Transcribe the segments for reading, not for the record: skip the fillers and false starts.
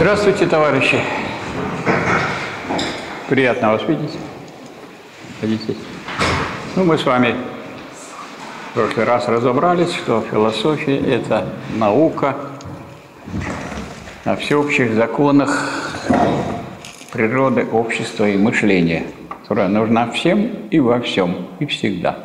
Здравствуйте, товарищи. Приятно вас видеть. Садитесь. Мы с вами в прошлый раз разобрались, что философия – это наука о всеобщих законах природы, общества и мышления, которая нужна всем и во всем, и всегда.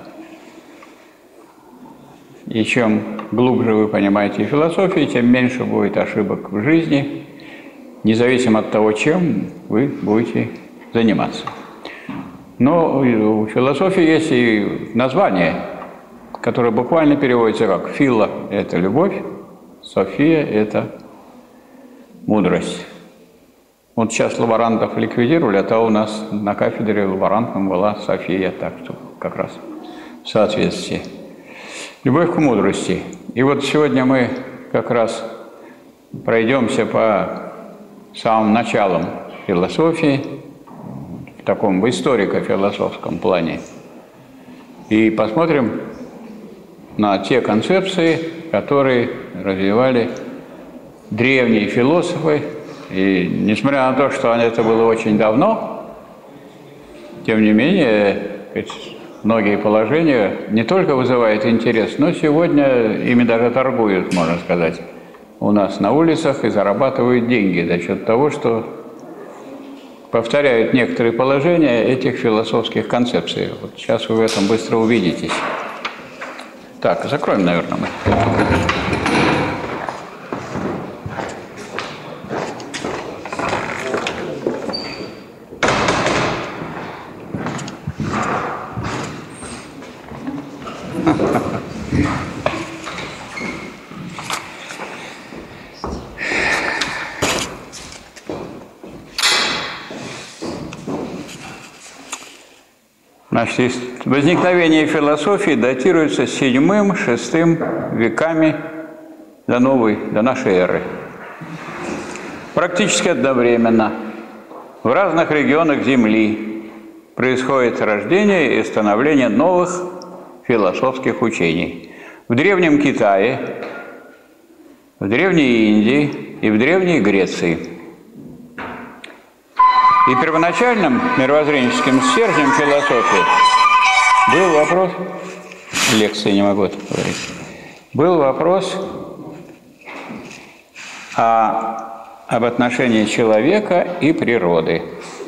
И чем глубже вы понимаете философию, тем меньше будет ошибок в жизни, независимо от того, чем вы будете заниматься. Но у философии есть и название, которое буквально переводится как «фило» – это любовь, «софия» – это мудрость. Вот сейчас лаборантов ликвидировали, а то у нас на кафедре лаборантом была София, так что как раз в соответствии. Любовь к мудрости. И вот сегодня мы как раз пройдемся по самым началам философии, в таком историко-философском плане, и посмотрим на те концепции, которые развивали древние философы. И несмотря на то, что это было очень давно, тем не менее, многие положения не только вызывают интерес, но сегодня ими даже торгуют, можно сказать, у нас на улицах и зарабатывают деньги за счет того, что повторяют некоторые положения этих философских концепций. Вот сейчас вы в этом быстро увидитесь. Так, закроем, наверное, мы. Значит, возникновение философии датируется VII-VI веками до нашей эры. Практически одновременно в разных регионах Земли происходит рождение и становление новых философских учений. В Древнем Китае, в Древней Индии и в Древней Греции. И первоначальным мировоззренческим стержнем философии был вопрос, лекции не могу это говорить, был вопрос об отношении человека и природы.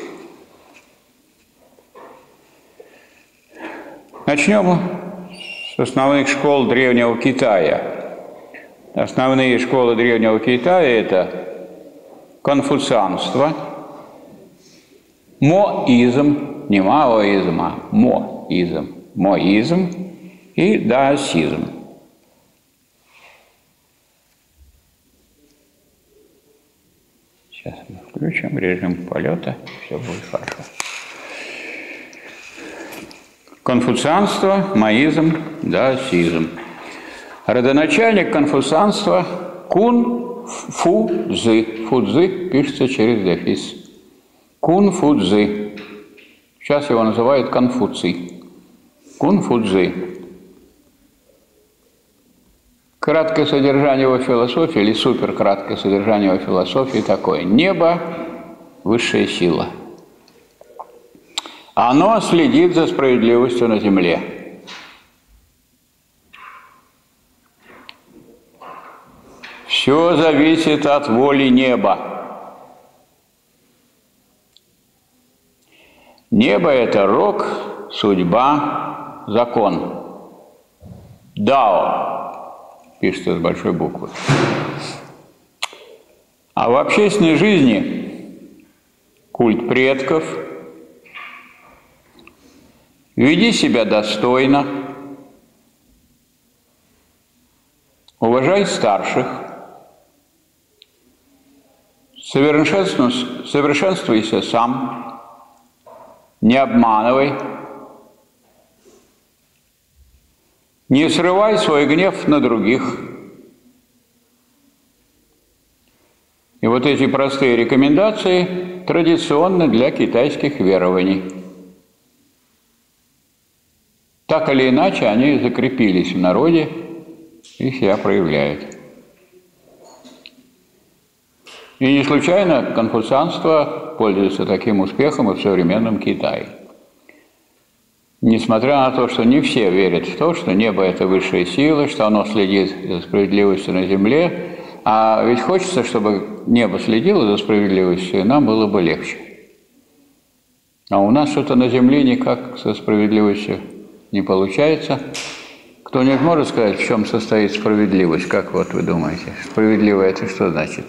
Начнем с основных школ Древнего Китая. Основные школы Древнего Китая – это конфуцианство, моизм, не маоизм, а моизм и даосизм. Сейчас мы включим режим полета, все будет хорошо. Конфуцианство, моизм, даосизм. Родоначальник конфуцианства Кунфуцзы. Фудзы пишется через дефис. Кунфуцзы. Сейчас его называют Конфуций. Кунфуцзы. Краткое содержание его философии, или суперкраткое содержание его философии такое. Небо – высшая сила. Оно следит за справедливостью на земле. Все зависит от воли неба. Небо – это рок, судьба, закон. Дао пишется с большой буквы. А в общественной жизни культ предков, веди себя достойно, уважай старших, совершенствуйся сам, не обманывай, не срывай свой гнев на других. И вот эти простые рекомендации традиционны для китайских верований. Так или иначе, они закрепились в народе и себя проявляют. И не случайно конфуцианство пользуется таким успехом и в современном Китае. Несмотря на то, что не все верят в то, что небо – это высшая сила, что оно следит за справедливостью на земле, а ведь хочется, чтобы небо следило за справедливостью, и нам было бы легче. А у нас что-то на земле никак со справедливостью не получается. Кто-нибудь может сказать, в чем состоит справедливость? Как вот вы думаете? Справедливое – это что значит?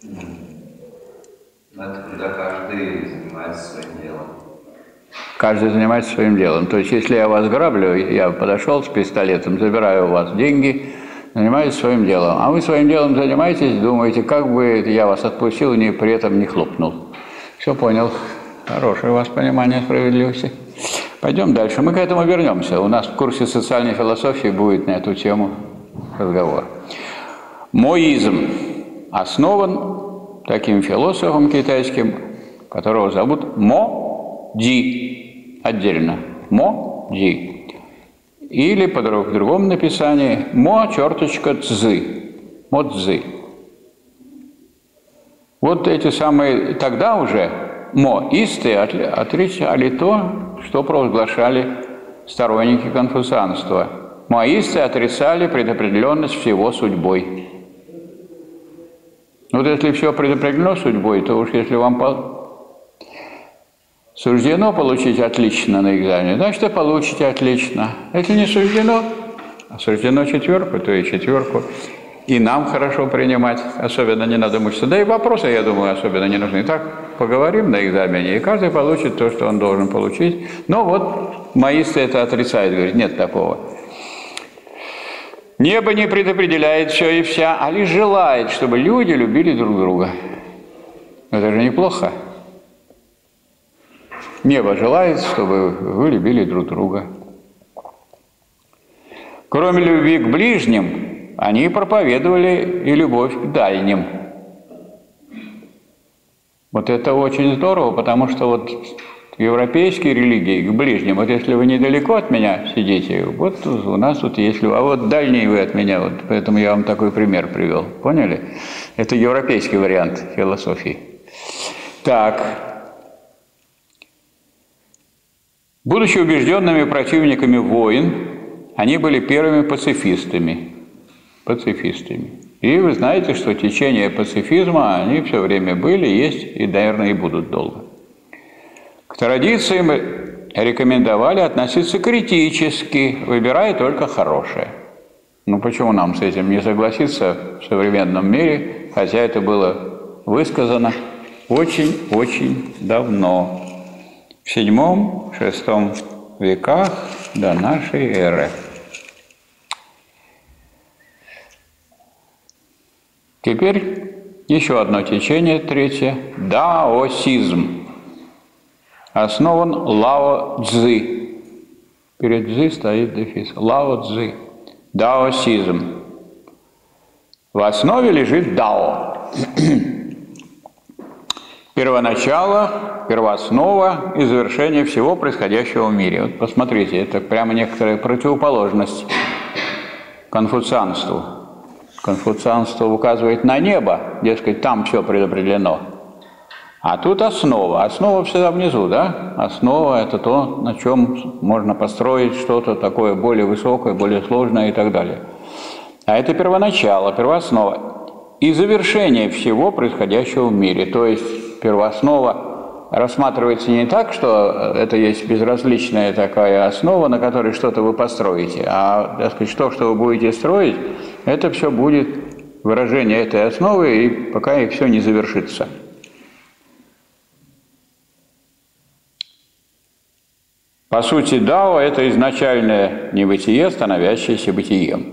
Это когда каждый занимается своим делом. Каждый занимается своим делом. То есть, если я вас граблю, я подошел с пистолетом, забираю у вас деньги, занимаюсь своим делом. А вы своим делом занимаетесь, думаете, как бы я вас отпустил и при этом не хлопнул. Все понял. Хорошее у вас понимание справедливости. Пойдем дальше. Мы к этому вернемся. У нас в курсе социальной философии будет на эту тему разговор. Моизм основан таким философом китайским, которого зовут Мо Ди. Отдельно. Мо Ди. Или в другом написании Мо-Цзы. Мо Цзы. Вот эти самые тогда уже моисты отрицали то, что провозглашали сторонники конфуцианства. Моисты отрицали предопределенность всего судьбой. Вот если все предопределено судьбой, то уж если вам суждено получить отлично на экзамене, значит, и получите отлично. Если не суждено, а суждено четверку, то и четверку. И нам хорошо принимать, особенно не надо мучиться. Да и вопросы, я думаю, особенно не нужны. Так, поговорим на экзамене, и каждый получит то, что он должен получить. Но вот моисты это отрицают, говорят, нет такого. Небо не предопределяет все и вся, а лишь желает, чтобы люди любили друг друга. Это же неплохо. Небо желает, чтобы вы любили друг друга. Кроме любви к ближним, они проповедовали и любовь к дальним. Вот это очень здорово, потому что вот европейские религии к ближним, вот если вы недалеко от меня сидите, вот у нас тут есть, а вот дальние вы от меня, вот поэтому я вам такой пример привел. Поняли? Это европейский вариант философии. Так. Будучи убежденными противниками войн, они были первыми пацифистами. И вы знаете, что течение пацифизма, они все время были, есть и, наверное, и будут долго. К традициям рекомендовали относиться критически, выбирая только хорошее. Ну почему нам с этим не согласиться в современном мире, хотя это было высказано очень-очень давно, в VII-VI веках до нашей эры. Теперь еще одно течение, третье, даосизм. Основан Лао Цзы. Перед Цзы стоит дефис. Лао Цзы. Даосизм. В основе лежит дао. Первоначало, первооснова и завершение всего происходящего в мире. Вот посмотрите, это прямо некоторая противоположность конфуцианству. Конфуцианство указывает на небо, дескать, там все предопределено. А тут основа. Основа всегда внизу, да? Основа – это то, на чем можно построить что-то такое более высокое, более сложное и так далее. А это первоначало, первооснова. И завершение всего происходящего в мире. То есть первооснова рассматривается не так, что это есть безразличная такая основа, на которой что-то вы построите, а, так сказать, то, что вы будете строить, это все будет выражение этой основы, и пока и все не завершится. По сути, дао – это изначальное небытие, становящееся бытием.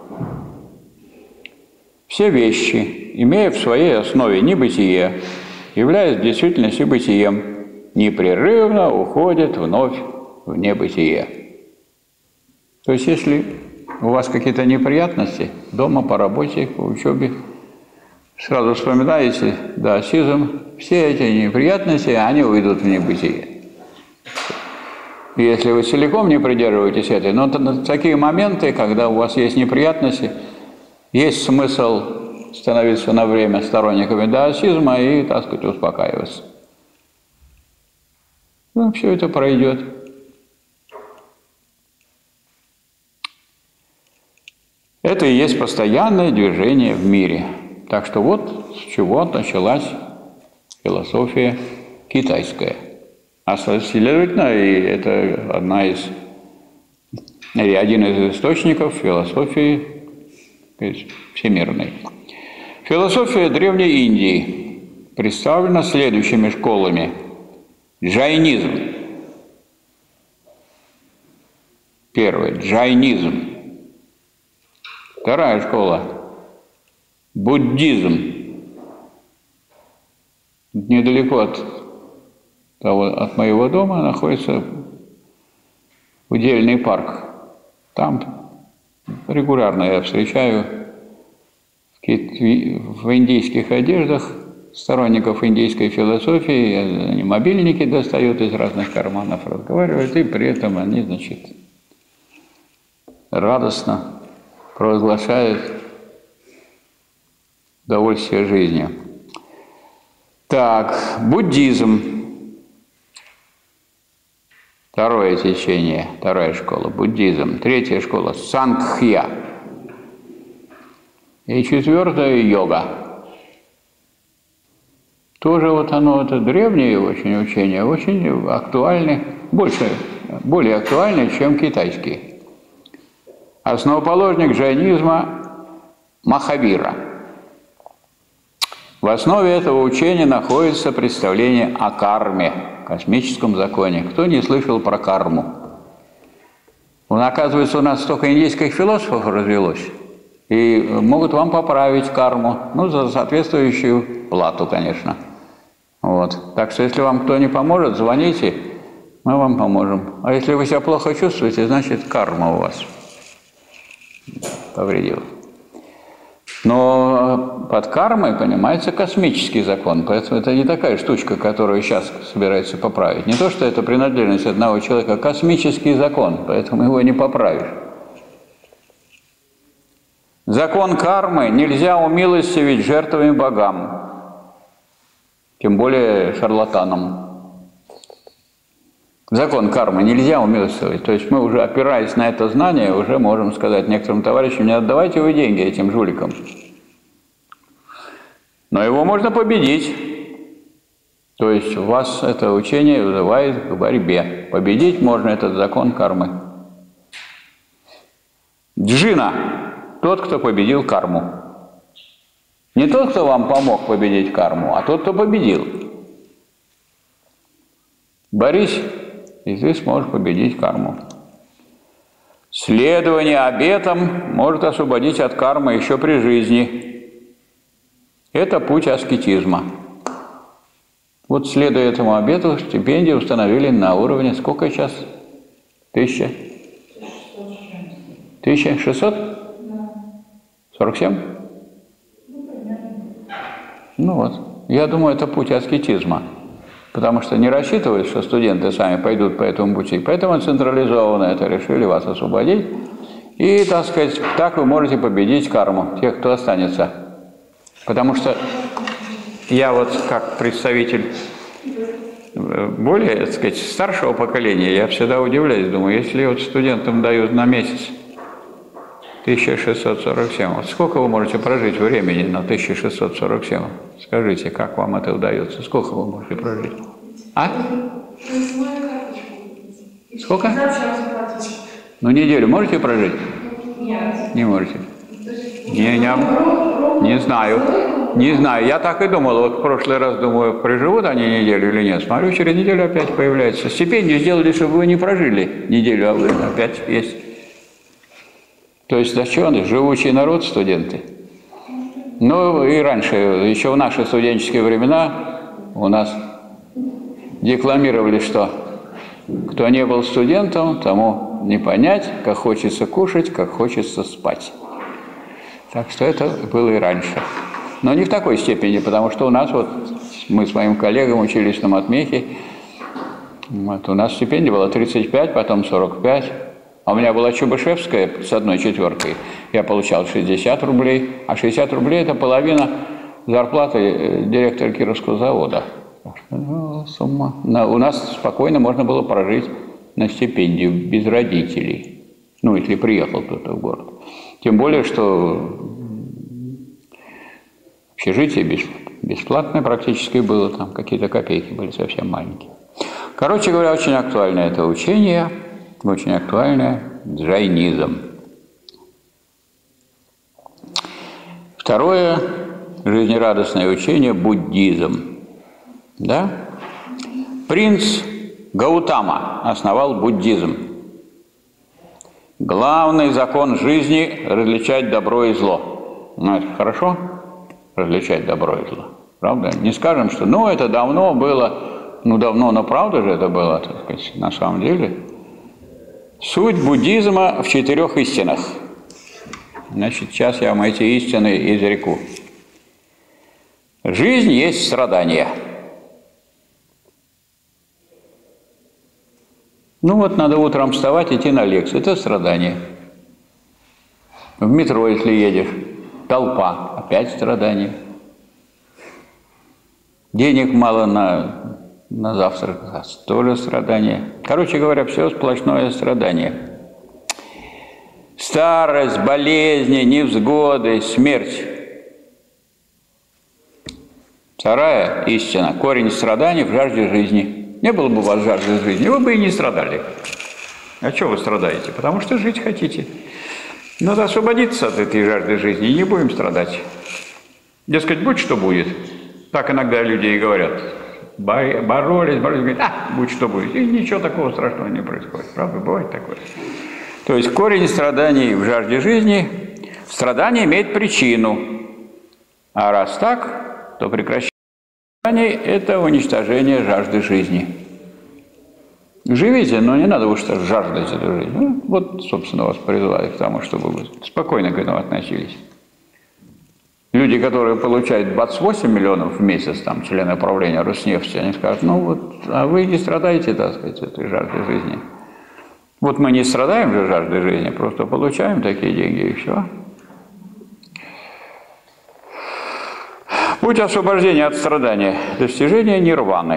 Все вещи, имея в своей основе небытие, являясь в действительности бытием, непрерывно уходят вновь в небытие. То есть, если у вас какие-то неприятности дома, по работе, по учебе, сразу вспоминаете даосизм, все эти неприятности, они уйдут в небытие. И если вы целиком не придерживаетесь этой, но такие моменты, когда у вас есть неприятности, есть смысл становиться на время сторонниками даосизма и, так сказать, успокаиваться. Ну, все это пройдет. Это и есть постоянное движение в мире. Так что вот с чего началась философия китайская. А следовательно, и это один из источников философии всемирной. Философия Древней Индии представлена следующими школами. Джайнизм. Первый. Джайнизм. Вторая школа. Буддизм. Недалеко от моего дома находится удельный парк. Там регулярно я встречаю в индийских одеждах сторонников индийской философии. Они мобильники достают из разных карманов, разговаривают, и при этом они, значит, радостно провозглашают удовольствие жизнью. Так, буддизм. Второе течение, вторая школа, буддизм. Третья школа, сангхья. И четвертая, йога. Тоже вот оно, это древнее очень учение, очень актуальны, более актуальны, чем китайские. Основоположник джайнизма Махавира. В основе этого учения находится представление о карме, космическом законе. Кто не слышал про карму? Оказывается, у нас столько индийских философов развелось, и могут вам поправить карму, ну, за соответствующую плату, конечно. Вот. Так что, если вам кто не поможет, звоните, мы вам поможем. А если вы себя плохо чувствуете, значит, карма у вас повредила. Но под кармой понимается космический закон, поэтому это не такая штучка, которую сейчас собирается поправить. Не то, что это принадлежность одного человека, а космический закон, поэтому его не поправишь. Закон кармы нельзя умилостивить жертвами богам, тем более шарлатанам. Закон кармы нельзя умилостивить. То есть мы уже, опираясь на это знание, уже можем сказать некоторым товарищам: не отдавайте вы деньги этим жуликам. Но его можно победить. То есть у вас это учение вызывает к борьбе. Победить можно этот закон кармы. Джина – тот, кто победил карму. Не тот, кто вам помог победить карму, а тот, кто победил. Борись, и ты сможешь победить карму. Следование обетам может освободить от кармы еще при жизни. Это путь аскетизма. Вот, следуя этому обету, стипендии установили на уровне сколько сейчас? 1000? 1600? 47? Ну вот. Я думаю, это путь аскетизма. Потому что не рассчитывают, что студенты сами пойдут по этому пути. Поэтому централизованно это решили вас освободить. И, так сказать, так вы можете победить карму, тех, кто останется. Потому что я вот как представитель более, так сказать, старшего поколения, я всегда удивляюсь, думаю, если вот студентам дают на месяц 1647, вот сколько вы можете прожить времени на 1647? Скажите, как вам это удается? Сколько вы можете прожить? А? Сколько? Ну, неделю можете прожить? Нет. Не можете? Не знаю. Не знаю. Я так и думал. Вот в прошлый раз думаю, проживут они неделю или нет. Смотрю, через неделю опять появляется. Стипендию сделали, чтобы вы не прожили неделю, а вы опять есть. То есть зачем? Живучий народ, студенты. Ну и раньше, еще в наши студенческие времена у нас декламировали, что кто не был студентом, тому не понять, как хочется кушать, как хочется спать. Так что это было и раньше. Но не в такой степени, потому что у нас вот, мы с моим коллегом учились на матмехе, вот, у нас стипендия была 35, потом 45, А у меня была Чубышевская с 1/4. Я получал 60 рублей, а 60 рублей – это половина зарплаты директора Кировского завода. Сумма. У нас спокойно можно было прожить на стипендию без родителей. Ну, если приехал кто-то в город. Тем более, что общежитие бесплатное практически было, там какие-то копейки были совсем маленькие. Короче говоря, очень актуальное это учение, очень актуальное джайнизм. Второе жизнерадостное учение – буддизм. Да? Принц Гаутама основал буддизм. Главный закон жизни – различать добро и зло. Ну, это хорошо? Различать добро и зло. Правда? Не скажем, что ну, это давно было, ну, давно, но правда же это было, так сказать, на самом деле. Суть буддизма в 4 истинах. Значит, сейчас я вам эти истины изреку. Жизнь есть страдание. Ну вот надо утром вставать, идти на лекцию. Это страдание. В метро, если едешь, толпа, опять страдание. Денег мало на завтрак, тоже страдание. Короче говоря, все сплошное страдание. Старость, болезни, невзгоды, смерть. Вторая истина. Корень страданий в жажде жизни. Не было бы у вас жажды жизни, вы бы и не страдали. А чего вы страдаете? Потому что жить хотите. Надо освободиться от этой жажды жизни, и не будем страдать. Дескать, будь что будет. Так иногда люди и говорят. Боролись, говорят, будь что будет. И ничего такого страшного не происходит. Правда, бывает такое. То есть корень страданий в жажде жизни. Страдание имеет причину. А раз так, то прекращение страданий – это уничтожение жажды жизни. Живите, но не надо уж жаждать эту жизнь. Ну, вот, собственно, вас призываю к тому, чтобы вы спокойно к этому относились. Люди, которые получают 28 миллионов в месяц, там, члены правления Роснефти, они скажут, ну вот, а вы не страдаете, так сказать, этой жаждой жизни. Вот мы не страдаем же жаждой жизни, просто получаем такие деньги и все. Путь освобождения от страдания – достижение нирваны,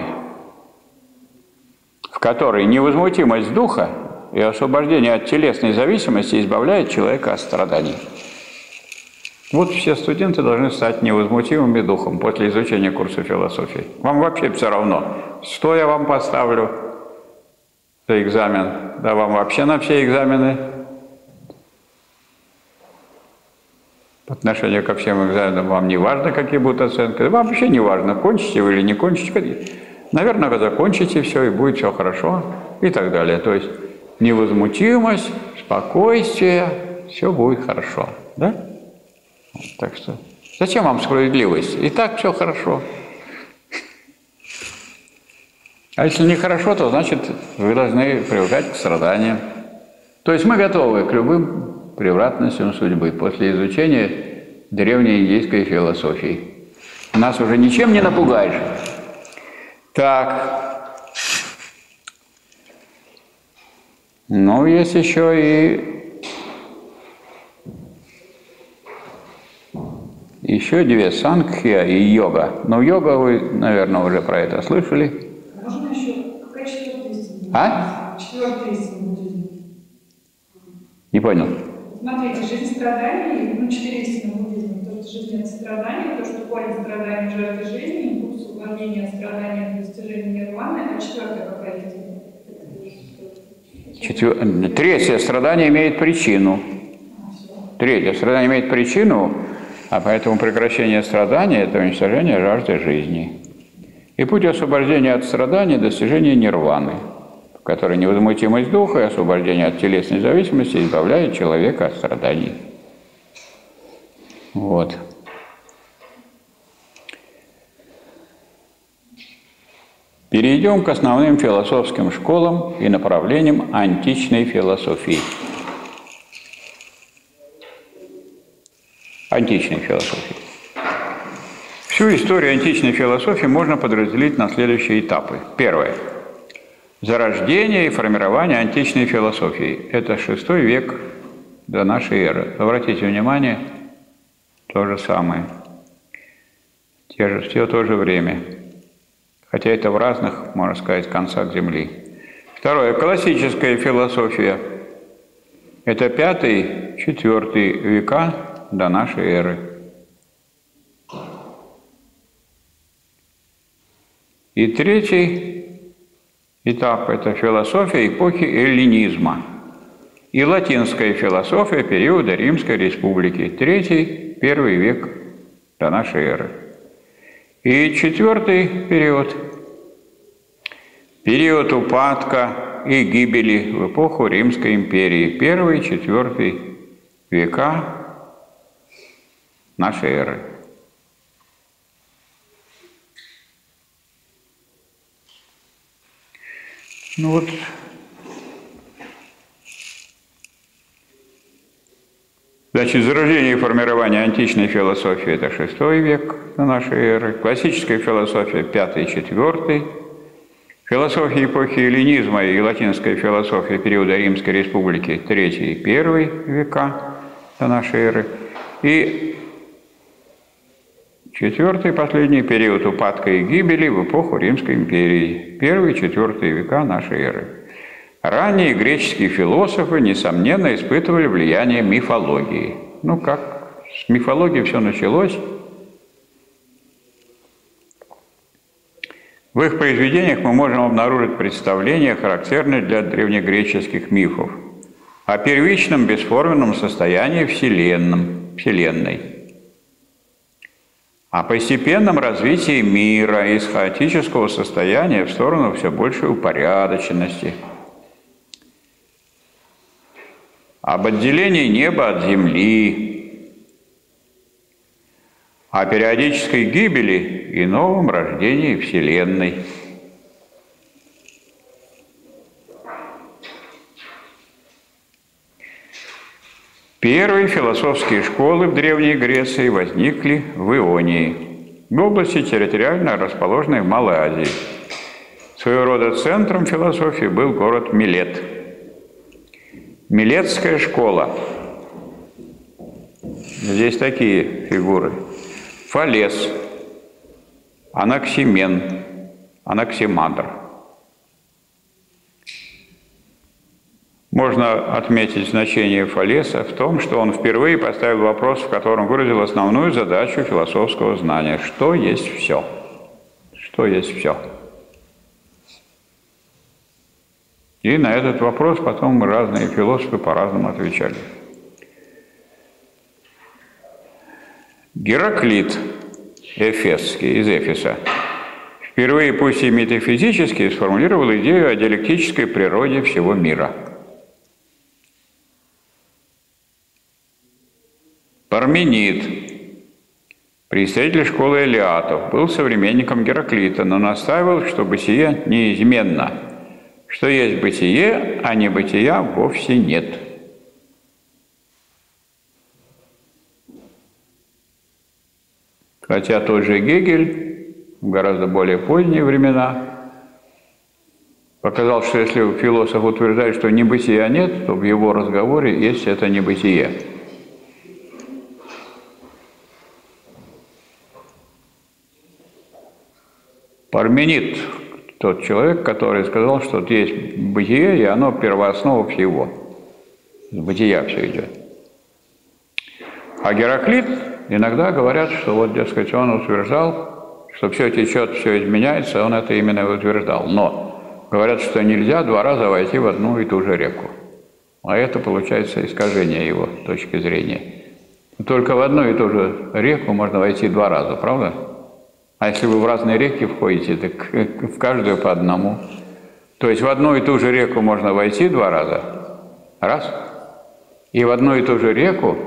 в которой невозмутимость духа и освобождение от телесной зависимости избавляет человека от страданий. Вот все студенты должны стать невозмутимыми духом после изучения курса философии. Вам вообще все равно, что я вам поставлю за экзамен, да вам вообще на все экзамены. По отношению ко всем экзаменам вам не важно, какие будут оценки. Вам вообще не важно, кончите вы или не кончите. Наверное, вы закончите все, и будет все хорошо, и так далее. То есть невозмутимость, спокойствие, все будет хорошо. Да? Так что зачем вам справедливость? И так все хорошо. А если нехорошо, то значит вы должны привыкать к страданиям. То есть мы готовы к любым превратностям судьбы после изучения древней индийской философии. Нас уже ничем не напугаешь. Так. Ну, есть еще две – сангхья и йога. Но йога вы, наверное, уже про это слышали. Можно еще? Какая 4-я истина? А? 4-я истина буддизма. Не понял. Смотрите, жизнь страданий, 4 истины буддизма. То, что жизнь от страданий, то, что корень страданий жажды жизни, путь освобождения от страданий, достижения нирваны, а 4-я какая истина? 3-е страдание имеет причину. 3-е страдание имеет причину, а поэтому прекращение страдания – это уничтожение жажды жизни. И путь освобождения от страданий – достижение нирваны, в которой невозмутимость духа и освобождение от телесной зависимости избавляет человека от страданий. Вот. Перейдем к основным философским школам и направлениям античной философии. Античной философии. Всю историю античной философии можно подразделить на следующие этапы. Первое. зарождение и формирование античной философии. Это VI век до нашей эры. Обратите внимание, то же самое. Все то же время. Хотя это в разных, можно сказать, концах Земли. Второе. Классическая философия. Это V-IV века до нашей эры. И третий этап – это философия эпохи эллинизма и латинская философия периода Римской Республики, III-I век до нашей эры. И четвертый период – период упадка и гибели в эпоху Римской империи, I-IV века нашей эры. Ну вот, значит, зарождение и формирование античной философии – это VI век до нашей эры, классическая философия – V-IV, философия эпохи эллинизма и латинская философия периода Римской Республики – III-I века до нашей эры, и четвертый, последний период упадка и гибели в эпоху Римской империи, I-IV века нашей эры. Ранние греческие философы, несомненно, испытывали влияние мифологии. Ну, как с мифологии все началось. В их произведениях мы можем обнаружить представления, характерные для древнегреческих мифов, о первичном бесформенном состоянии Вселенной, о постепенном развитии мира из хаотического состояния в сторону все большей упорядоченности, об отделении неба от земли, о периодической гибели и новом рождении Вселенной. Первые философские школы в Древней Греции возникли в Ионии, в области, территориально расположенной в Малой Азии. Своего рода центром философии был город Милет. Милетская школа. Здесь такие фигуры. Фалес, Анаксимен, Анаксимандр. Можно отметить значение Фалеса в том, что он впервые поставил вопрос, в котором выразил основную задачу философского знания. Что есть все? Что есть все? И на этот вопрос потом разные философы по-разному отвечали. Гераклит Эфесский из Эфеса впервые, пусть и метафизически, сформулировал идею о диалектической природе всего мира. Парменид, представитель школы элиатов, был современником Гераклита, но настаивал, что бытие неизменно, что есть бытие, а небытия вовсе нет. Хотя тот же Гегель в гораздо более поздние времена показал, что если философ утверждает, что небытия нет, то в его разговоре есть это небытие. Парменид – тот человек, который сказал, что есть бытие, и оно первооснова всего. С бытия все идет. А Гераклит иногда говорят, что вот, дескать, он утверждал, что все течет, все изменяется, он это именно и утверждал. Но говорят, что нельзя два раза войти в одну и ту же реку. А это, получается, искажение его точки зрения. Только в одну и ту же реку можно войти два раза, правда? А если вы в разные реки входите, так в каждую по одному. То есть в одну и ту же реку можно войти два раза. Раз. И в одну и ту же реку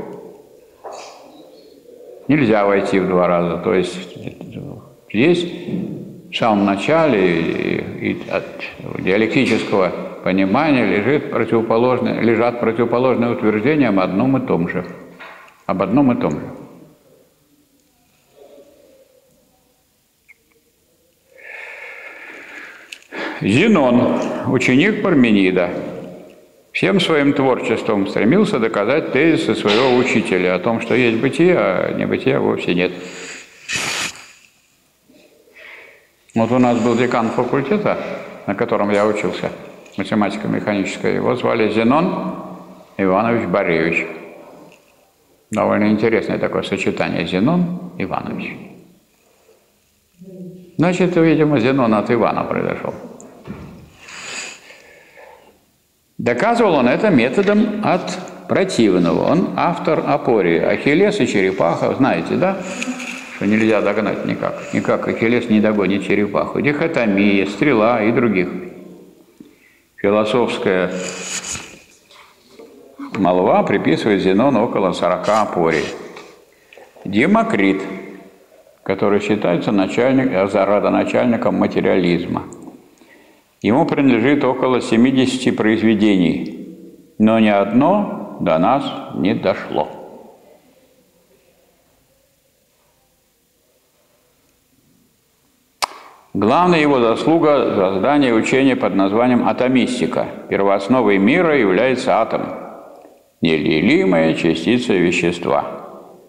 нельзя войти в два раза. То есть здесь в самом начале и от диалектического понимания лежат противоположные утверждения об одном и том же. Об одном и том же. Зенон, ученик Парменида, всем своим творчеством стремился доказать тезисы своего учителя о том, что есть бытие, а небытия вовсе нет. Вот у нас был декан факультета, на котором я учился, математико-механическая. Его звали Зенон Иванович Боревич. Довольно интересное такое сочетание Зенон Иванович. Значит, видимо, Зенон от Ивана произошел. Доказывал он это методом от противного. Он автор апории. Ахиллес и черепаха, знаете, да? Что нельзя догнать никак. Никак Ахиллес не догонит черепаху. Дихотомия, стрела и других. Философская молва приписывает Зенону около 40 апорий. Демокрит, который считается родоначальником материализма. Ему принадлежит около 70 произведений, но ни одно до нас не дошло. Главная его заслуга – создание учения под названием атомистика. Первоосновой мира является атом, неделимая частица вещества.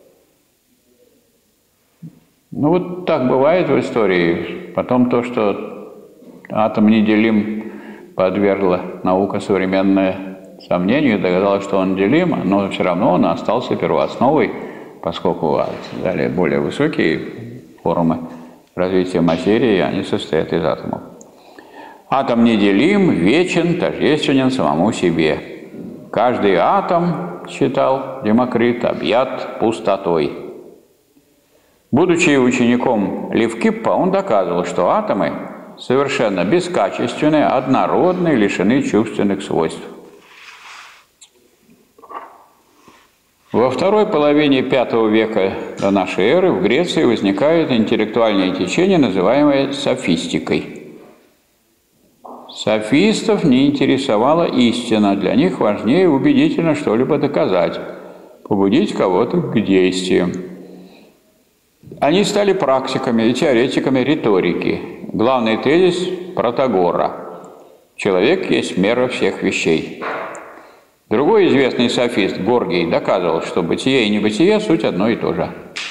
Ну вот так бывает в истории. Потом то, что атом неделим, подвергла наука современная сомнению, догадалась, что он делим, но все равно он остался первоосновой, поскольку далее более высокие формы развития материи, они состоят из атомов. Атом неделим, вечен, тождественен самому себе. Каждый атом, считал Демокрит, объят пустотой. Будучи учеником Левкиппа, он доказывал, что атомы совершенно бескачественные, однородные, лишены чувственных свойств. Во второй половине V века до нашей эры в Греции возникает интеллектуальное течение, называемое софистикой. Софистов не интересовала истина, для них важнее убедительно что-либо доказать, побудить кого-то к действиям. Они стали практиками и теоретиками риторики. Главный тезис Протагора – человек есть мера всех вещей. Другой известный софист Горгий доказывал, что бытие и небытие – суть одно и то же.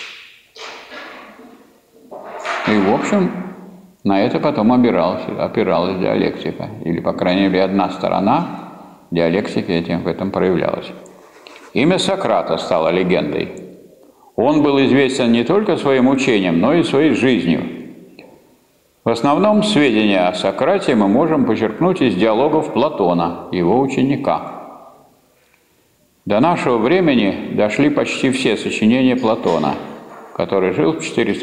И, в общем, на это потом опиралась диалектика. Или, по крайней мере, одна сторона диалектики в этом проявлялась. Имя Сократа стало легендой. Он был известен не только своим учением, но и своей жизнью. В основном сведения о Сократе мы можем почерпнуть из диалогов Платона, его ученика. До нашего времени дошли почти все сочинения Платона, который жил в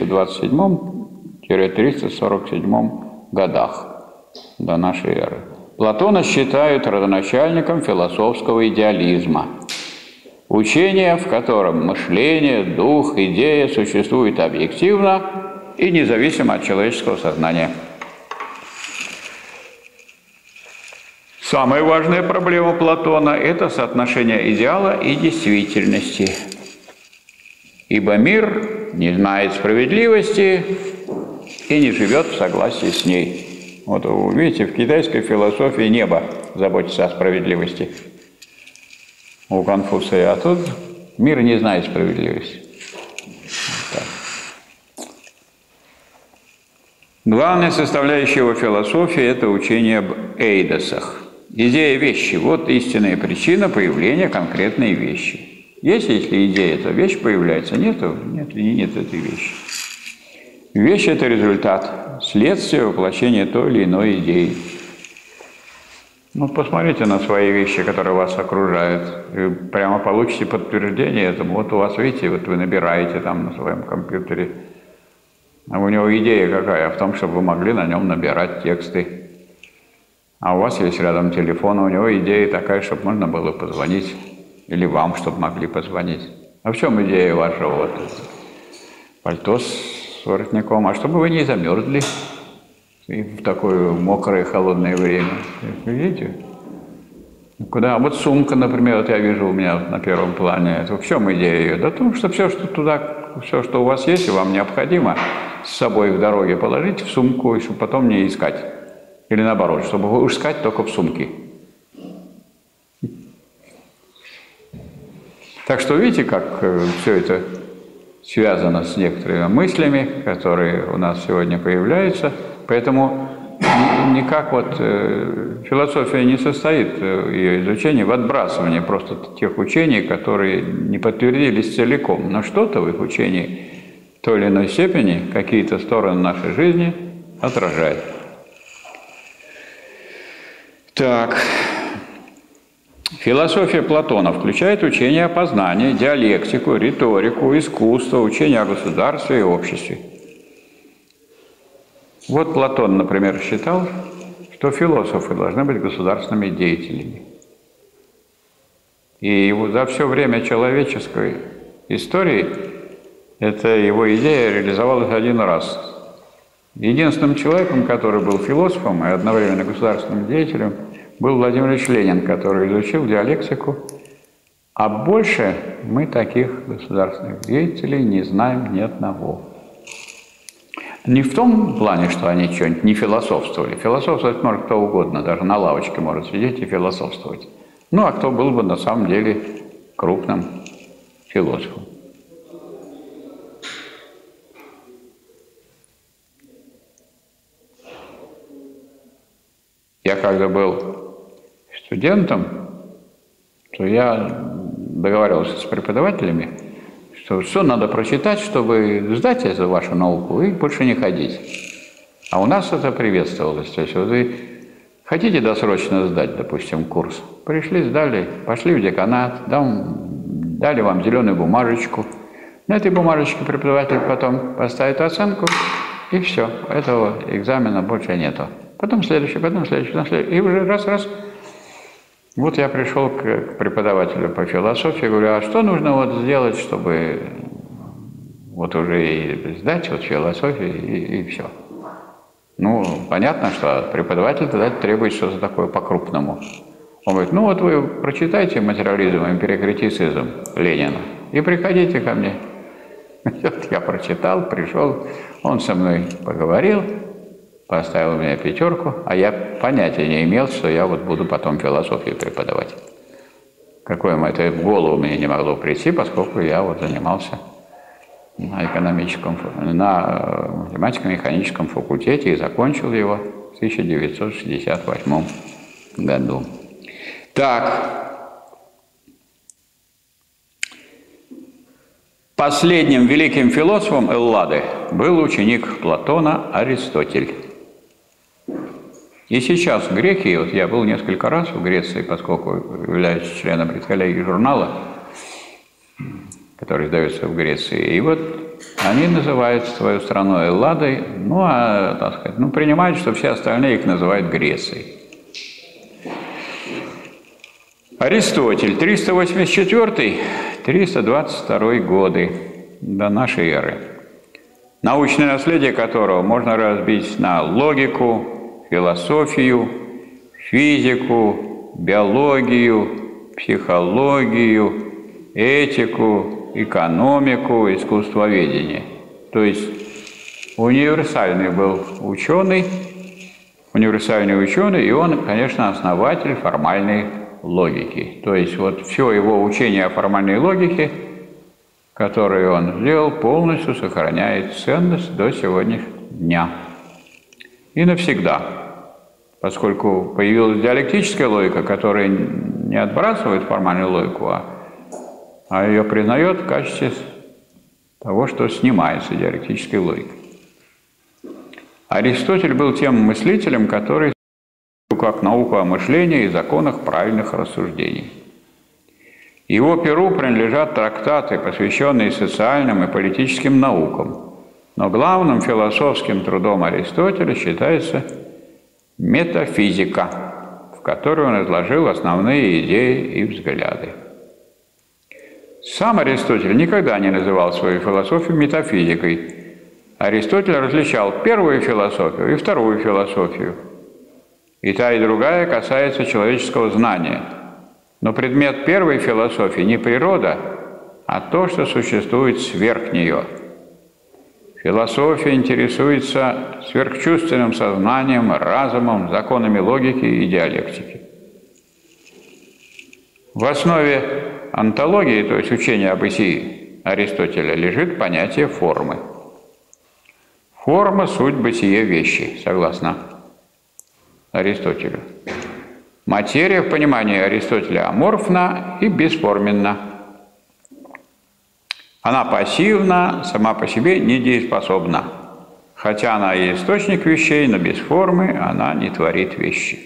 427-347 годах до нашей эры. Платона считают родоначальником философского идеализма. Учение, в котором мышление, дух, идея существуют объективно и независимо от человеческого сознания. Самая важная проблема Платона – это соотношение идеала и действительности. Ибо мир не знает справедливости и не живет в согласии с ней. Вот вы видите, в китайской философии небо заботится о справедливости у Конфуция, а тут мир не знает справедливости. Вот. Главная составляющая его философии – это учение об эйдосах. Идея вещи – вот истинная причина появления конкретной вещи. Есть, если идея, то вещь появляется, нет этой вещи. Вещь – это результат, следствие воплощения той или иной идеи. Ну, посмотрите на свои вещи, которые вас окружают, и прямо получите подтверждение этому. Вот у вас, видите, вот вы набираете там на своем компьютере, а у него идея какая? В том, чтобы вы могли на нем набирать тексты. А у вас есть рядом телефон, у него идея такая, чтобы можно было позвонить, или вам, чтобы могли позвонить. А в чем идея вашего вот пальто с воротником? А чтобы вы не замерзли в такое мокрое, холодное время. Видите? Куда? Вот сумка, например, вот я вижу у меня на первом плане. Это в чем идея ее? Да в том, что все, что у вас есть и вам необходимо, с собой в дороге положить в сумку, и чтобы потом не искать. Или наоборот, чтобы искать только в сумке. Так что видите, как все это связано с некоторыми мыслями, которые у нас сегодня появляются. Поэтому никак вот философия не состоит, ее изучение, в отбрасывании просто тех учений, которые не подтвердились целиком. Но что-то в их учении в той или иной степени, какие-то стороны нашей жизни отражает. Так. Философия Платона включает учение о познании, диалектику, риторику, искусство, учение о государстве и обществе. Вот Платон, например, считал, что философы должны быть государственными деятелями. И за все время человеческой истории эта его идея реализовалась один раз. Единственным человеком, который был философом и одновременно государственным деятелем, был Владимир Ильич Ленин, который изучил диалектику. А больше мы таких государственных деятелей не знаем ни одного. Не в том плане, что они что-нибудь не философствовали. Философствовать может кто угодно, даже на лавочке может сидеть и философствовать. Ну, а кто был бы на самом деле крупным философом? Я когда был студентом, то я договаривался с преподавателями, что надо прочитать, чтобы сдать эту вашу науку и больше не ходить. А у нас это приветствовалось. То есть вот вы хотите досрочно сдать, допустим, курс, пришли, сдали, пошли в деканат, дали вам зеленую бумажечку. На этой бумажечке преподаватель потом поставит оценку, и все, этого экзамена больше нету. Потом следующий, потом следующий, потом следующий. И уже раз. Вот я пришел к преподавателю по философии, говорю, а что нужно вот сделать, чтобы вот уже и сдать вот философию, и все. Ну, понятно, что преподаватель тогда требует что-то такое по-крупному. Он говорит, ну вот вы прочитайте материализм и эмпирикритицизм Ленина и приходите ко мне. Вот я прочитал, пришел, он со мной поговорил, поставил мне 5, а я понятия не имел, что я вот буду потом философию преподавать. Какое это в голову мне не могло прийти, поскольку я вот занимался на математико-механическом факультете и закончил его в 1968 году. Так. Последним великим философом Эллады был ученик Платона Аристотель. И сейчас греки, вот я был несколько раз в Греции, поскольку являюсь членом редколлегии журнала, который издается в Греции, и вот они называют свою страну Элладой, ну, а, так сказать, принимают, что все остальные их называют Грецией. Аристотель, 384-322 годы до нашей эры, научное наследие которого можно разбить на логику, философию, физику, биологию, психологию, этику, экономику, искусствоведение. То есть универсальный был ученый, и он, конечно, основатель формальной логики. То есть вот все его учение о формальной логике, которое он сделал, полностью сохраняет ценность до сегодняшнего дня. И навсегда. Поскольку появилась диалектическая логика, которая не отбрасывает формальную логику, а ее признает в качестве того, что снимается диалектической логикой. Аристотель был тем мыслителем, который как науку о мышлении и законах правильных рассуждений. Его перу принадлежат трактаты, посвященные социальным и политическим наукам. Но главным философским трудом Аристотеля считается метафизика, в которой он изложил основные идеи и взгляды. Сам Аристотель никогда не называл свою философию метафизикой. Аристотель различал первую философию и вторую философию. И та, и другая касается человеческого знания. Но предмет первой философии не природа, а то, что существует сверх нее. Философия интересуется сверхчувственным сознанием, разумом, законами логики и диалектики. В основе онтологии, то есть учения о бытии Аристотеля, лежит понятие формы. Форма – суть бытия вещи, согласно Аристотелю. Материя в понимании Аристотеля аморфна и бесформенна. Она пассивна, сама по себе недееспособна. Хотя она и источник вещей, но без формы она не творит вещи.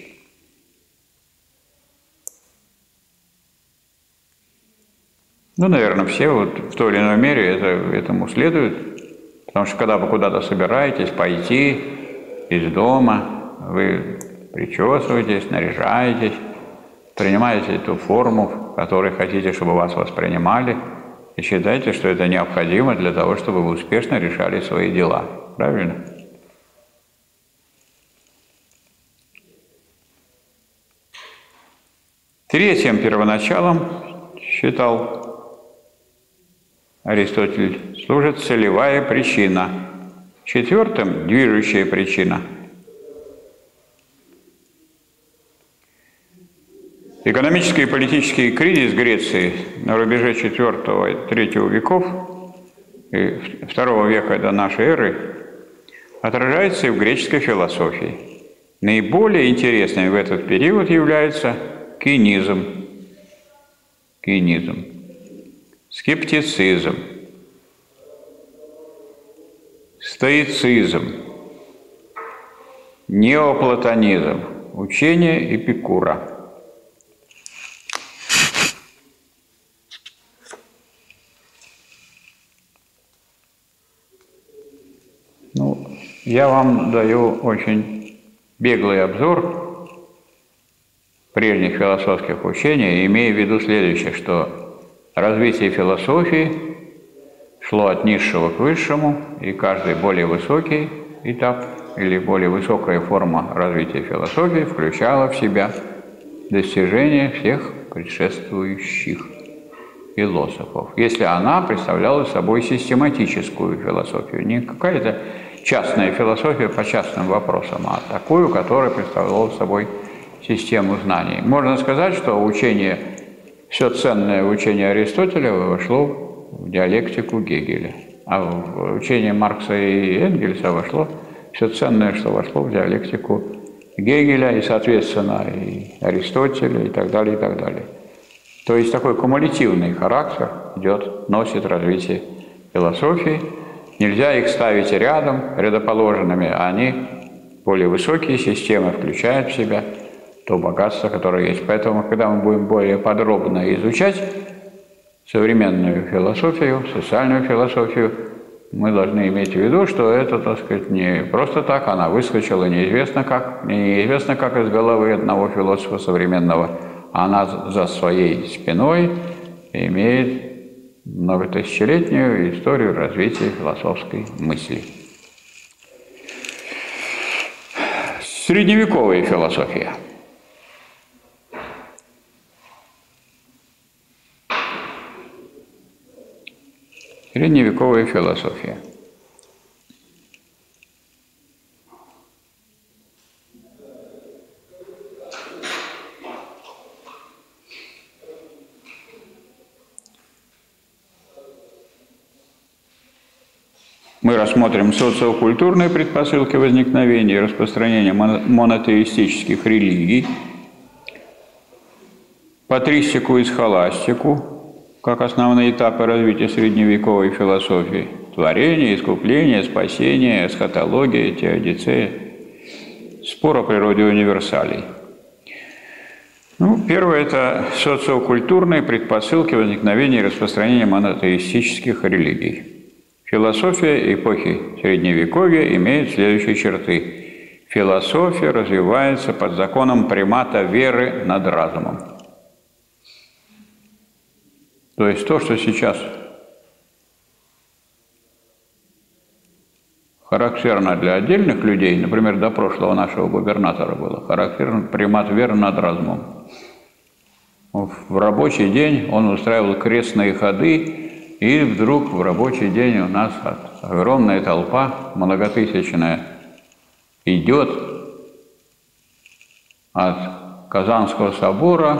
Ну, наверное, все вот в той или иной мере этому следуют. Потому что когда вы куда-то собираетесь пойти из дома, вы причесываетесь, наряжаетесь, принимаете ту форму, в которой хотите, чтобы вас воспринимали, и считаете, что это необходимо для того, чтобы вы успешно решали свои дела. Правильно? Третьим первоначалом, считал Аристотель, служит целевая причина. Четвертым – движущая причина. Экономический и политический кризис Греции на рубеже IV и III веков и II века до нашей эры отражается и в греческой философии. Наиболее интересным в этот период является кинизм, скептицизм, стоицизм, неоплатонизм, учение Эпикура. Я вам даю очень беглый обзор прежних философских учений, имея в виду следующее, что развитие философии шло от низшего к высшему, и каждый более высокий этап или более высокая форма развития философии включала в себя достижения всех предшествующих философов, если она представляла собой систематическую философию, не какая-то частная философия по частным вопросам, а такую, которая представляла собой систему знаний. Можно сказать, что учение, все ценное учение Аристотеля вошло в диалектику Гегеля, а в учение Маркса и Энгельса вошло все ценное, что вошло в диалектику Гегеля и, соответственно, и Аристотеля и так далее, и так далее. То есть такой кумулятивный характер носит развитие философии. Нельзя их ставить рядом, рядоположенными, а они более высокие системы включают в себя то богатство, которое есть. Поэтому, когда мы будем более подробно изучать современную философию, социальную философию, мы должны иметь в виду, что это, так сказать, не просто так, она выскочила неизвестно как из головы одного философа современного, а она за своей спиной имеет многотысячелетнюю историю развития философской мысли. Средневековая философия. Средневековая философия. Мы рассмотрим социокультурные предпосылки возникновения и распространения монотеистических религий, патристику и схоластику, как основные этапы развития средневековой философии, творение, искупление, спасение, эсхатология, теодицея, спор о природе универсалей. Первое – это социокультурные предпосылки возникновения и распространения монотеистических религий. Философия эпохи Средневековья имеет следующие черты. Философия развивается под законом примата веры над разумом. То есть то, что сейчас характерно для отдельных людей, например, до прошлого нашего губернатора было, характерен примат веры над разумом. В рабочий день он устраивал крестные ходы, и вдруг в рабочий день у нас от огромная толпа, многотысячная, идет от Казанского собора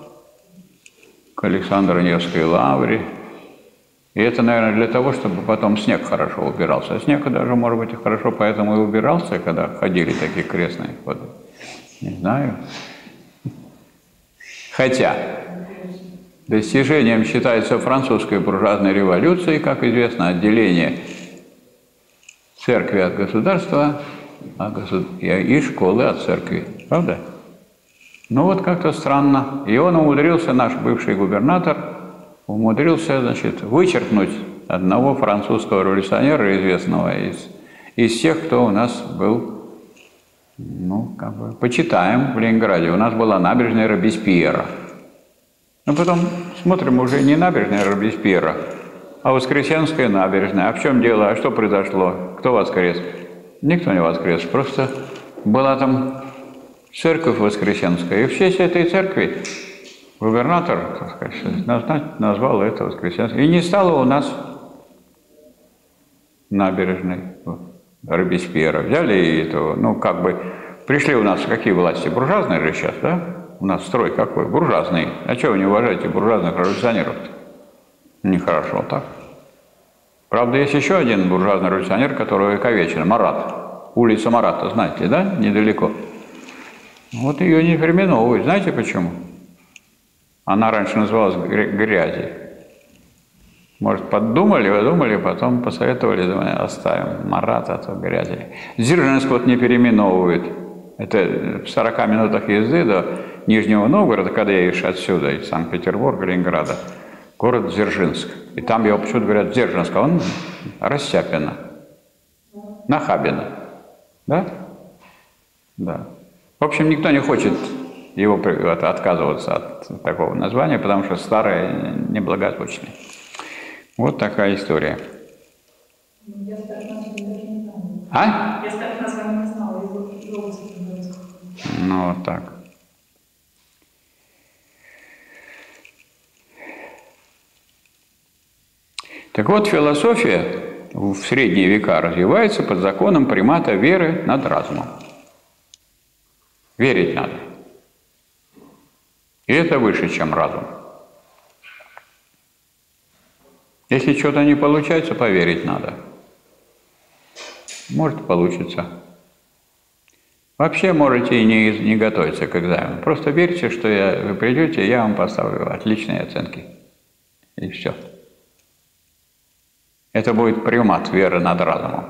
к Александро-Невской лавре. И это, наверное, для того, чтобы потом снег хорошо убирался. А снег даже, может быть, и хорошо поэтому и убирался, когда ходили такие крестные ходы. Не знаю. Хотя достижением считается французской буржуазной революции, как известно, отделение церкви от государства и школы от церкви. Правда? Ну вот как-то странно. И он умудрился, наш бывший губернатор, умудрился, значит, вычеркнуть одного французского революционера, известного из тех, кто у нас был, ну, как бы, почитаем в Ленинграде. У нас была набережная Робеспьера. Но потом смотрим, уже не набережная Робеспьера, а Воскресенская набережная. А в чем дело? А что произошло? Кто воскрес? Никто не воскрес. Просто была там церковь Воскресенская. И в честь этой церкви губернатор, так сказать, назвал это Воскресенское. И не стало у нас набережной Робеспьера. Взяли и этого, ну, как бы, пришли у нас какие власти? Буржуазные же сейчас, да? У нас строй какой? Буржуазный. А чего вы не уважаете буржуазных революционеров-то? Нехорошо так. Правда, есть еще один буржуазный революционер, который увековечен, Марат. Улица Марата, знаете, да? Недалеко. Вот ее не переименовывают. Знаете почему? Она раньше называлась Грязи. Может, подумали, потом посоветовали, думали, оставим Марата, а то Грязи. Дзержинск вот не переименовывают. Это в 40 минутах езды до Нижнего Новгорода, когда едешь отсюда, из Санкт-Петербурга, Ленинграда, город Дзержинск. И там его почему-то говорят Дзержинск, а он Растяпино, Нахабино. Да? Да. В общем, никто не хочет его отказываться от такого названия, потому что старое неблагозвучное. Вот такая история. Я старых названий не знала. А? Я старых названий не знала, его Ну, вот так. Так вот, философия в средние века развивается под законом примата веры над разумом. Верить надо. И это выше, чем разум. Если что-то не получается, поверить надо. Может получится. Вообще можете и не готовиться к экзамену. Просто верьте, что вы придете, я вам поставлю отличные оценки. И все. Это будет примат веры над разумом.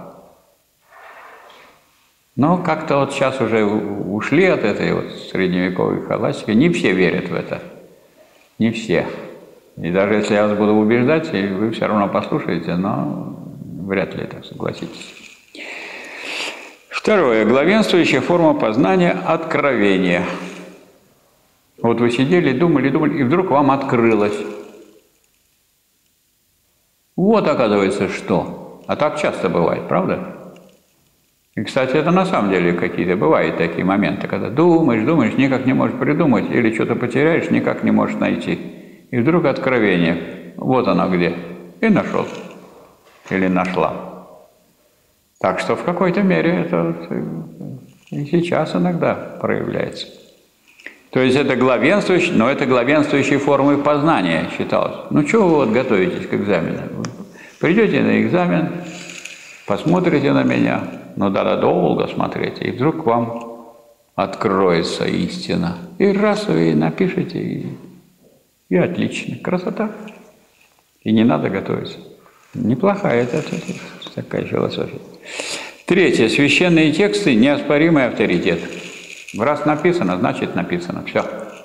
Но как-то вот сейчас уже ушли от этой вот средневековой классики. Не все верят в это. Не все. И даже если я вас буду убеждать, и вы все равно послушаете, но вряд ли это согласитесь. Второе. Главенствующая форма познания – откровение. Вот вы сидели, думали, и вдруг вам открылось. Вот, оказывается, что. А так часто бывает, правда? И, кстати, это на самом деле какие-то бывают такие моменты, когда думаешь, никак не можешь придумать, или что-то потеряешь, никак не можешь найти. И вдруг откровение. Вот оно где. И нашел. Или нашла. Так что в какой-то мере это и сейчас иногда проявляется. То есть это главенствующее, но это главенствующей формой познания считалось. Ну, чего вы вот готовитесь к экзамену? Придете на экзамен, посмотрите на меня, но надо долго смотреть, и вдруг вам откроется истина. И раз вы напишите, и отлично. Красота. И не надо готовиться. Неплохая это такая философия. Третье. Священные тексты – неоспоримый авторитет. Раз написано, значит написано. Все.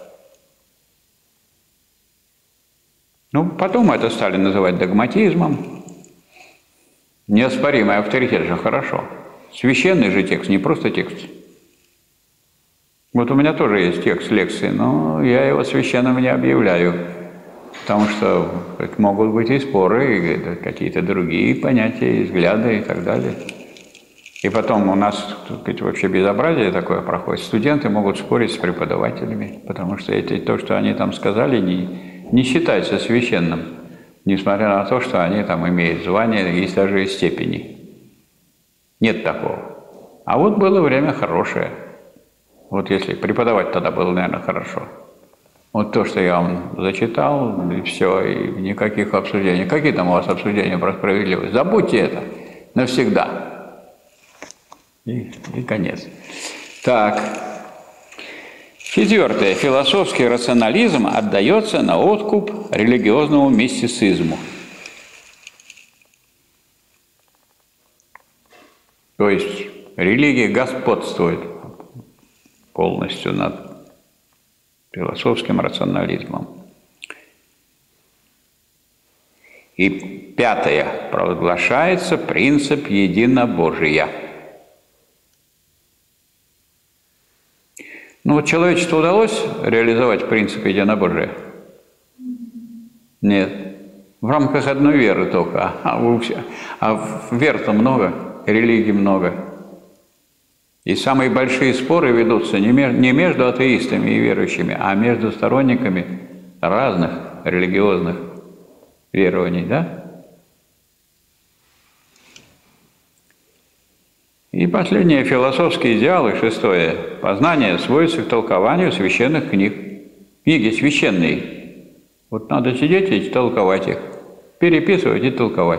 Ну, потом это стали называть догматизмом. Неоспоримый авторитет же хорошо. Священный же текст, не просто текст. Вот у меня тоже есть текст лекции, но я его священным не объявляю. Потому что могут быть и споры, и какие-то другие понятия, и взгляды, и так далее. И потом у нас, так сказать, вообще безобразие такое проходит. Студенты могут спорить с преподавателями, потому что то, что они там сказали, не считается священным. несмотря на то, что они там имеют звание, есть даже и степени. Нет такого. А вот было время хорошее. Вот если преподавать тогда было, наверное, хорошо. Вот то, что я вам зачитал, и все, и никаких обсуждений. Какие там у вас обсуждения про справедливость? Забудьте это навсегда. И конец. Так. 4. Философский рационализм отдается на откуп религиозному мистицизму. То есть религия господствует полностью над философским рационализмом. И 5. Провозглашается принцип единобожия. Ну вот человечеству удалось реализовать принцип единобожия? Нет. В рамках одной веры только. А вер-то много, религий много. И самые большие споры ведутся не между атеистами и верующими, а между сторонниками разных религиозных верований, да? И последнее, философские идеалы, 6. Познание сводится к толкованию священных книг. Книги священные. Вот надо сидеть и толковать их, переписывать и толковать.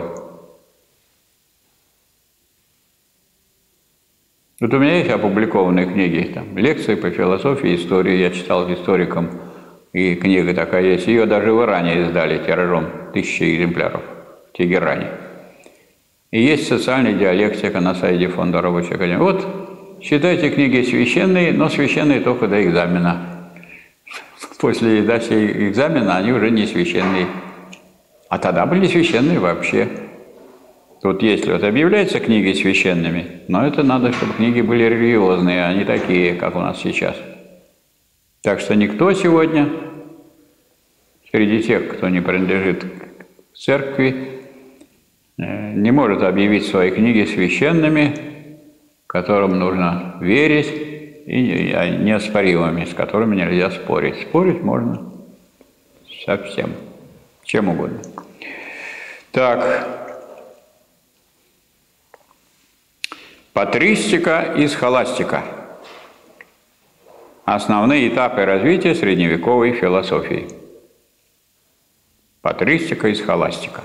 Вот у меня есть опубликованные книги, там, лекции по философии, истории, я читал историком, и книга такая есть. Ее даже в Иране издали тиражом 1000 экземпляров в Тегеране. И есть социальная диалектика на сайте Фонда Рабочей Академии. Вот, считайте книги священные, но священные только до экзамена. После сдачи экзамена они уже не священные. А тогда были священные вообще. Тут если вот объявляются книги священными, но это надо, чтобы книги были религиозные, а не такие, как у нас сейчас. Так что никто сегодня, среди тех, кто не принадлежит к церкви, не может объявить свои книги священными, которым нужно верить, и неоспоримыми, с которыми нельзя спорить. Спорить можно со всем, чем угодно. Так. Патристика и схоластика. Основные этапы развития средневековой философии. Патристика и схоластика.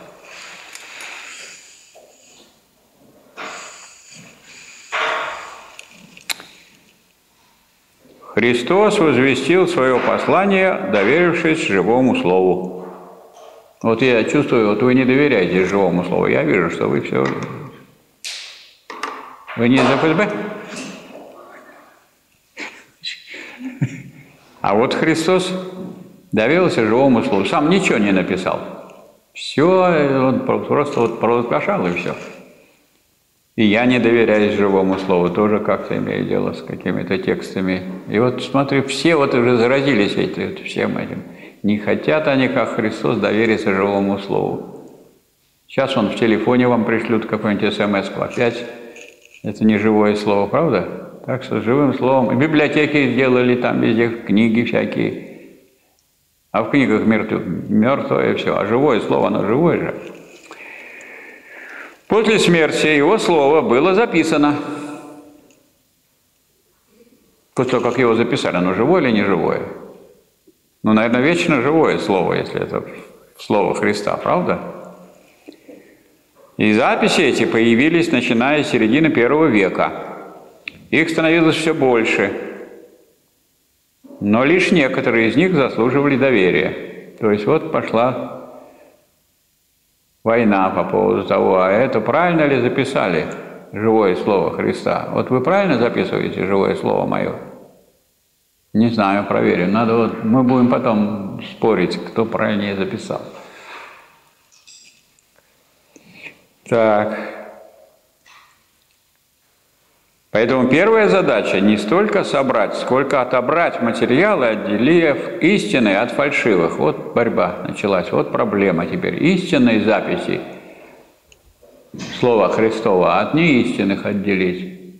Христос возвестил свое послание, доверившись живому слову. Вот я чувствую, вот вы не доверяете живому слову. Я вижу, что вы все... Вы не из ФСБ? А вот Христос доверился живому слову. Сам ничего не написал. Все, он просто вот провозглашал, и все. И я не доверяюсь живому слову, тоже как-то имею дело с какими-то текстами. И вот смотри, все вот уже заразились всем этим. Не хотят они, как Христос, довериться живому слову. Сейчас он в телефоне вам пришлют какой-нибудь смс-ку. Опять это не живое слово, правда? Так что живым словом. И библиотеки сделали там везде, книги всякие. А в книгах мертвое все. А живое слово, оно живое же. После смерти его слово было записано. После того, как его записали, оно живое или не живое? Ну, наверное, вечно живое слово, если это слово Христа, правда? И записи эти появились, начиная с середины I века. Их становилось все больше. Но лишь некоторые из них заслуживали доверия. То есть вот пошла война по поводу того, а это правильно ли записали живое слово Христа? Вот вы правильно записываете живое слово мое? Не знаю, проверим. Надо вот, мы будем потом спорить, кто правильнее записал. Так. Поэтому первая задача не столько собрать, сколько отобрать материалы, отделив истинные от фальшивых. Вот борьба началась, вот проблема теперь. Истинные записи слова Христова от неистинных отделить.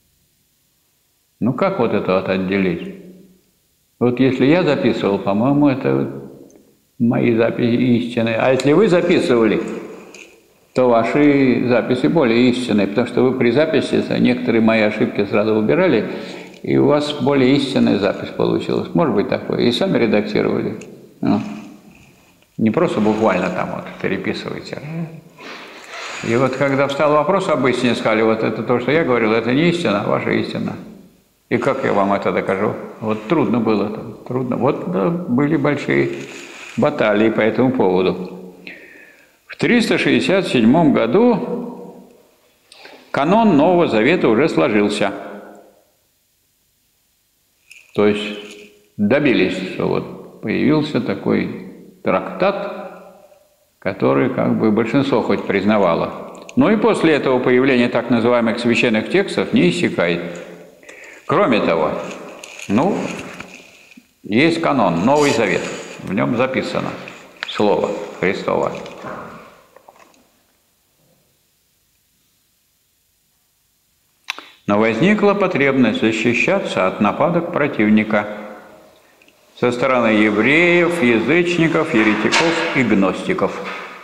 Ну как вот это вот отделить? Вот если я записывал, по-моему, это мои записи истинные. А если вы записывали, то ваши записи более истинные, потому что вы при записи некоторые мои ошибки сразу убирали, и у вас более истинная запись получилась. Может быть такое. И сами редактировали. Ну, не просто буквально там вот переписываете. И вот когда встал вопрос об истине, сказали, вот это то, что я говорил, это не истина, а ваша истина. И как я вам это докажу? Вот трудно было. Трудно. Вот да, были большие баталии по этому поводу. В 367 году канон Нового Завета уже сложился. То есть добились, что вот появился такой трактат, который как бы большинство хоть признавало. Ну и после этого появление так называемых священных текстов не иссякает. Кроме того, ну, есть канон, Новый Завет, в нем записано Слово Христово. Но возникла потребность защищаться от нападок противника со стороны евреев, язычников, еретиков и гностиков.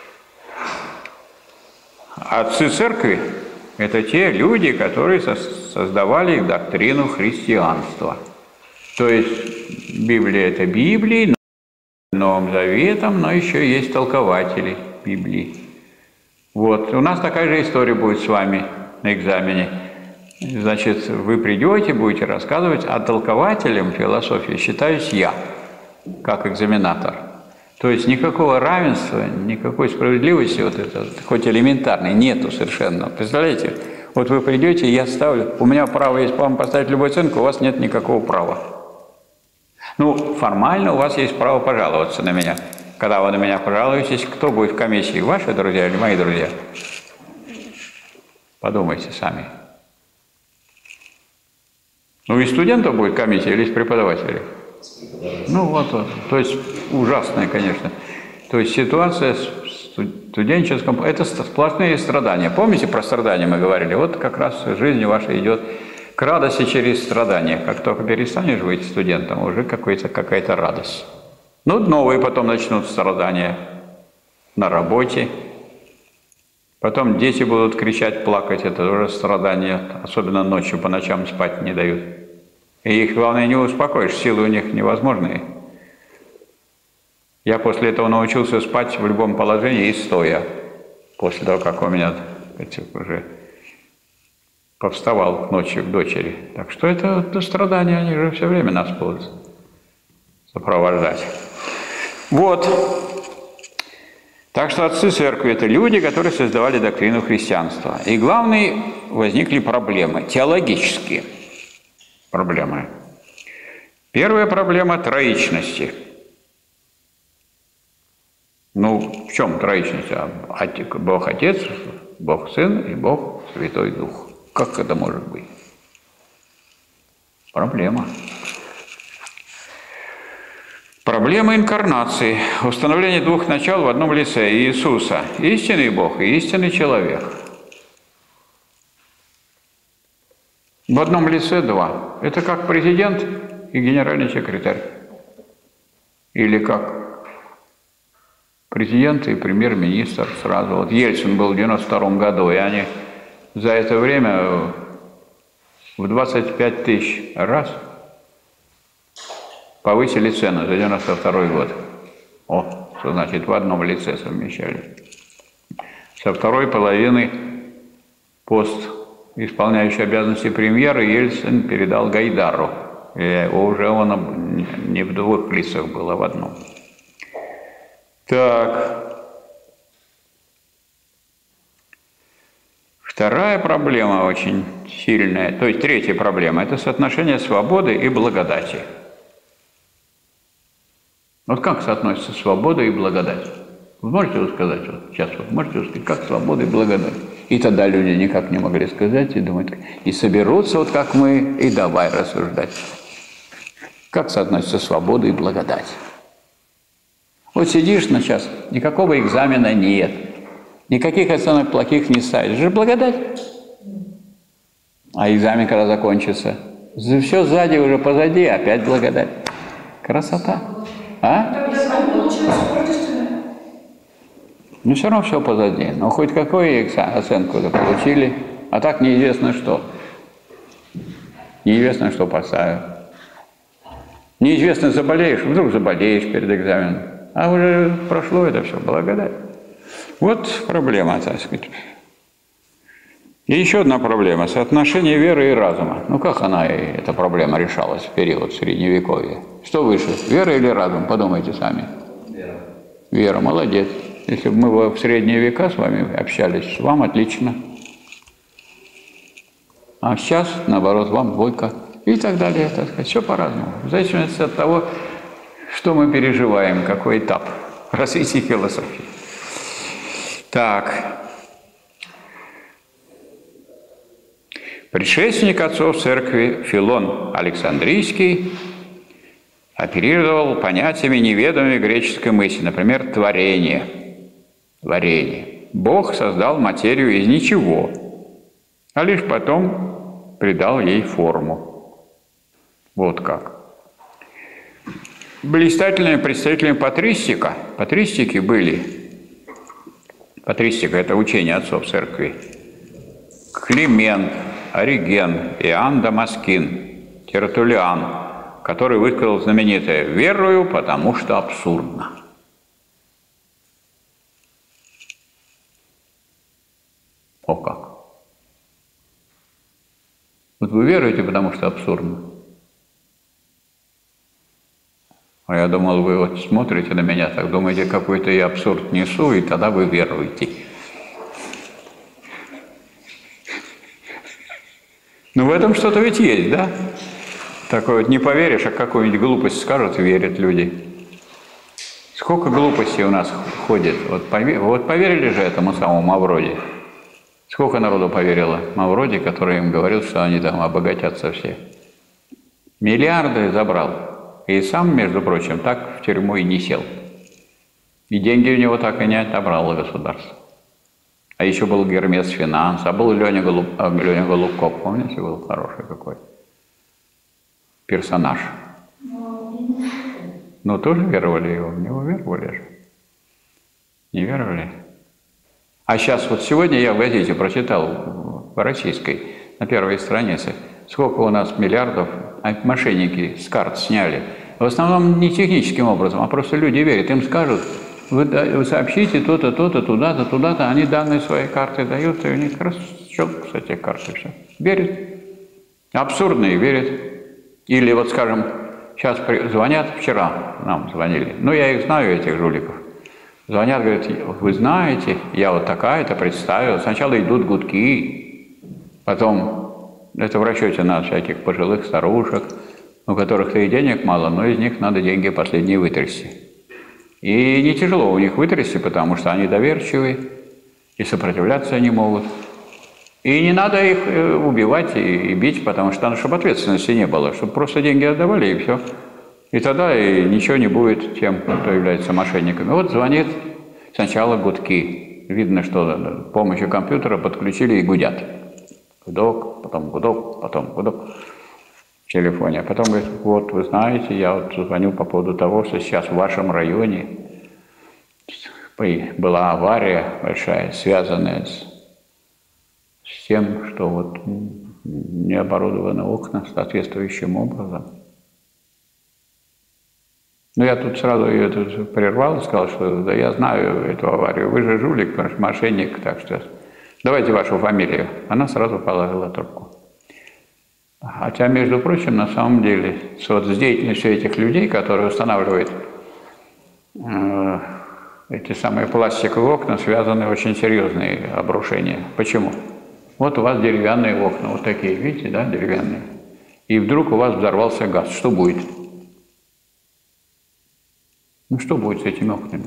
Отцы церкви – это те люди, которые создавали доктрину христианства. То есть Библия – это Библия, Новым Заветом, но еще есть толкователи Библии. Вот. У нас такая же история будет с вами на экзамене. Значит, вы придете, будете рассказывать, а толкователем философии считаюсь я, как экзаменатор. То есть никакого равенства, никакой справедливости, вот это, хоть элементарной, нету совершенно. Представляете? Вот вы придете, я ставлю, у меня право есть вам поставить любую оценку, у вас нет никакого права. Ну, формально у вас есть право пожаловаться на меня. Когда вы на меня пожалуетесь, кто будет в комиссии, ваши друзья или мои друзья? Подумайте сами. Ну, из студентов будет комиссия или из преподавателей? Ну, вот. То есть, ужасная, конечно. То есть, ситуация в студенческом... Это сплошные страдания. Помните, про страдания мы говорили? Вот как раз жизнь ваша идет к радости через страдания. Как только перестанешь быть студентом, уже какая-то радость. Ну, новые потом начнут страдания на работе. Потом дети будут кричать, плакать, это уже страдания, особенно ночью, по ночам спать не дают. И их, главное, не успокоишь, силы у них невозможные. Я после этого научился спать в любом положении и стоя, после того, как у меня уже повставал ночью к дочери. Так что это страдания, они же все время нас будут сопровождать. Вот. Так что отцы церкви – это люди, которые создавали доктрину христианства. И главные возникли проблемы, теологические проблемы. Первая проблема – троичности. Ну, в чем троичность? Бог Отец, Бог Сын и Бог Святой Дух. Как это может быть? Проблема. Проблема инкарнации, установление двух начал в одном лице Иисуса, истинный Бог и истинный человек. В одном лице два. Это как президент и генеральный секретарь. Или как президент и премьер-министр сразу. Вот Ельцин был в 1992 году, и они за это время в 25 тысяч раз повысили цену за 92 год. О, что значит в одном лице совмещали. Со второй половины пост, исполняющий обязанности премьера, Ельцин передал Гайдару. И уже он не в двух лицах был, а в одном. Так. Вторая проблема очень сильная, то есть третья проблема, это соотношение свободы и благодати. Вот как соотносится свобода и благодать? Вы можете вот сказать, вот сейчас вот можете сказать, как свобода и благодать? И тогда люди никак не могли сказать и думать, и соберутся вот как мы, и давай рассуждать. Как соотносится свобода и благодать? Вот сидишь на час, никакого экзамена нет, никаких оценок плохих не ставишь. Это же благодать. А экзамен когда закончится? Все сзади, уже позади, опять благодать. Красота. А? Тогда получается Но все равно все позади. Но хоть какую оценку-то получили, а так неизвестно что. Неизвестно, что поставят. Неизвестно, заболеешь, вдруг заболеешь перед экзаменом. А уже прошло это все, благодать. Вот проблема, так сказать. И еще одна проблема – соотношение веры и разума. Ну как эта проблема решалась в период Средневековья? Что выше, вера или разум? Подумайте сами. Вера. Вера, молодец. Если бы мы в средние века с вами общались, вам отлично. А сейчас, наоборот, вам двойка. И так далее, так сказать. Все по-разному. В зависимости от того, что мы переживаем, какой этап развития философии. Так. Предшественник отцов церкви Филон Александрийский оперировал понятиями, неведомыми греческой мысли, например, творение. Творение. Бог создал материю из ничего, а лишь потом придал ей форму. Вот как. Блистательными представителями патристики были, патристика – это учение отцов церкви, Климент, Ориген, Иоанн Дамаскин, Тертуллиан, который высказал знаменитое «верую, потому что абсурдно». О как! Вот вы веруете, потому что абсурдно. А я думал, вы вот смотрите на меня, так думаете, какой-то я абсурд несу, и тогда вы веруете. Ну, в этом что-то ведь есть, да? Такое вот не поверишь, а какую-нибудь глупость скажут, верят люди. Сколько глупостей у нас ходит. Вот поверили же этому самому Мавроди. Сколько народу поверило Мавроди, который им говорил, что они там обогатятся все. Миллиарды забрал. И сам, между прочим, так в тюрьму и не сел. И деньги у него так и не отобрало государство. А еще был Гермес Финанс, а был Леня Голубков, помните, был хороший какой персонаж. Но тоже веровали его, в него веровали же. Не веровали? А сейчас, вот сегодня я в газете прочитал, в российской, на первой странице, сколько у нас миллиардов мошенники с карт сняли. В основном не техническим образом, а просто люди верят. Им скажут, вы сообщите то-то, то-то, туда-то, туда-то. Они данные своей карты дают, и у них раз щелк с этих карт, и все. Верят. Абсурдные верят. Или вот, скажем, сейчас звонят, вчера нам звонили. Ну, я их знаю, этих жуликов. Звонят, говорят, вы знаете, я вот такая-то представила. Сначала идут гудки, потом это в расчете на всяких пожилых старушек, у которых-то и денег мало, но из них надо деньги последние вытрясти. И не тяжело у них вытрясти, потому что они доверчивые, и сопротивляться не могут. И не надо их убивать и бить, потому что надо, чтобы ответственности не было, чтобы просто деньги отдавали, и все. И тогда и ничего не будет тем, кто является мошенниками. Вот звонит сначала гудки. Видно, что с помощью компьютера подключили и гудят. Гудок, потом гудок, потом гудок в телефоне. А потом говорит, вот вы знаете, я вот звоню по поводу того, что сейчас в вашем районе была авария большая, связанная с тем, что вот не оборудованы окна соответствующим образом. Ну, я тут сразу ее прервал и сказал, что да, я знаю эту аварию, вы же жулик, мошенник, так что давайте вашу фамилию. Она сразу положила трубку. Хотя, между прочим, на самом деле, с деятельностью этих людей, которые устанавливают эти самые пластиковые окна, связаны очень серьезные обрушения. Почему? Вот у вас деревянные окна, вот такие, видите, да, деревянные. И вдруг у вас взорвался газ. Что будет? Ну, что будет с этими окнами?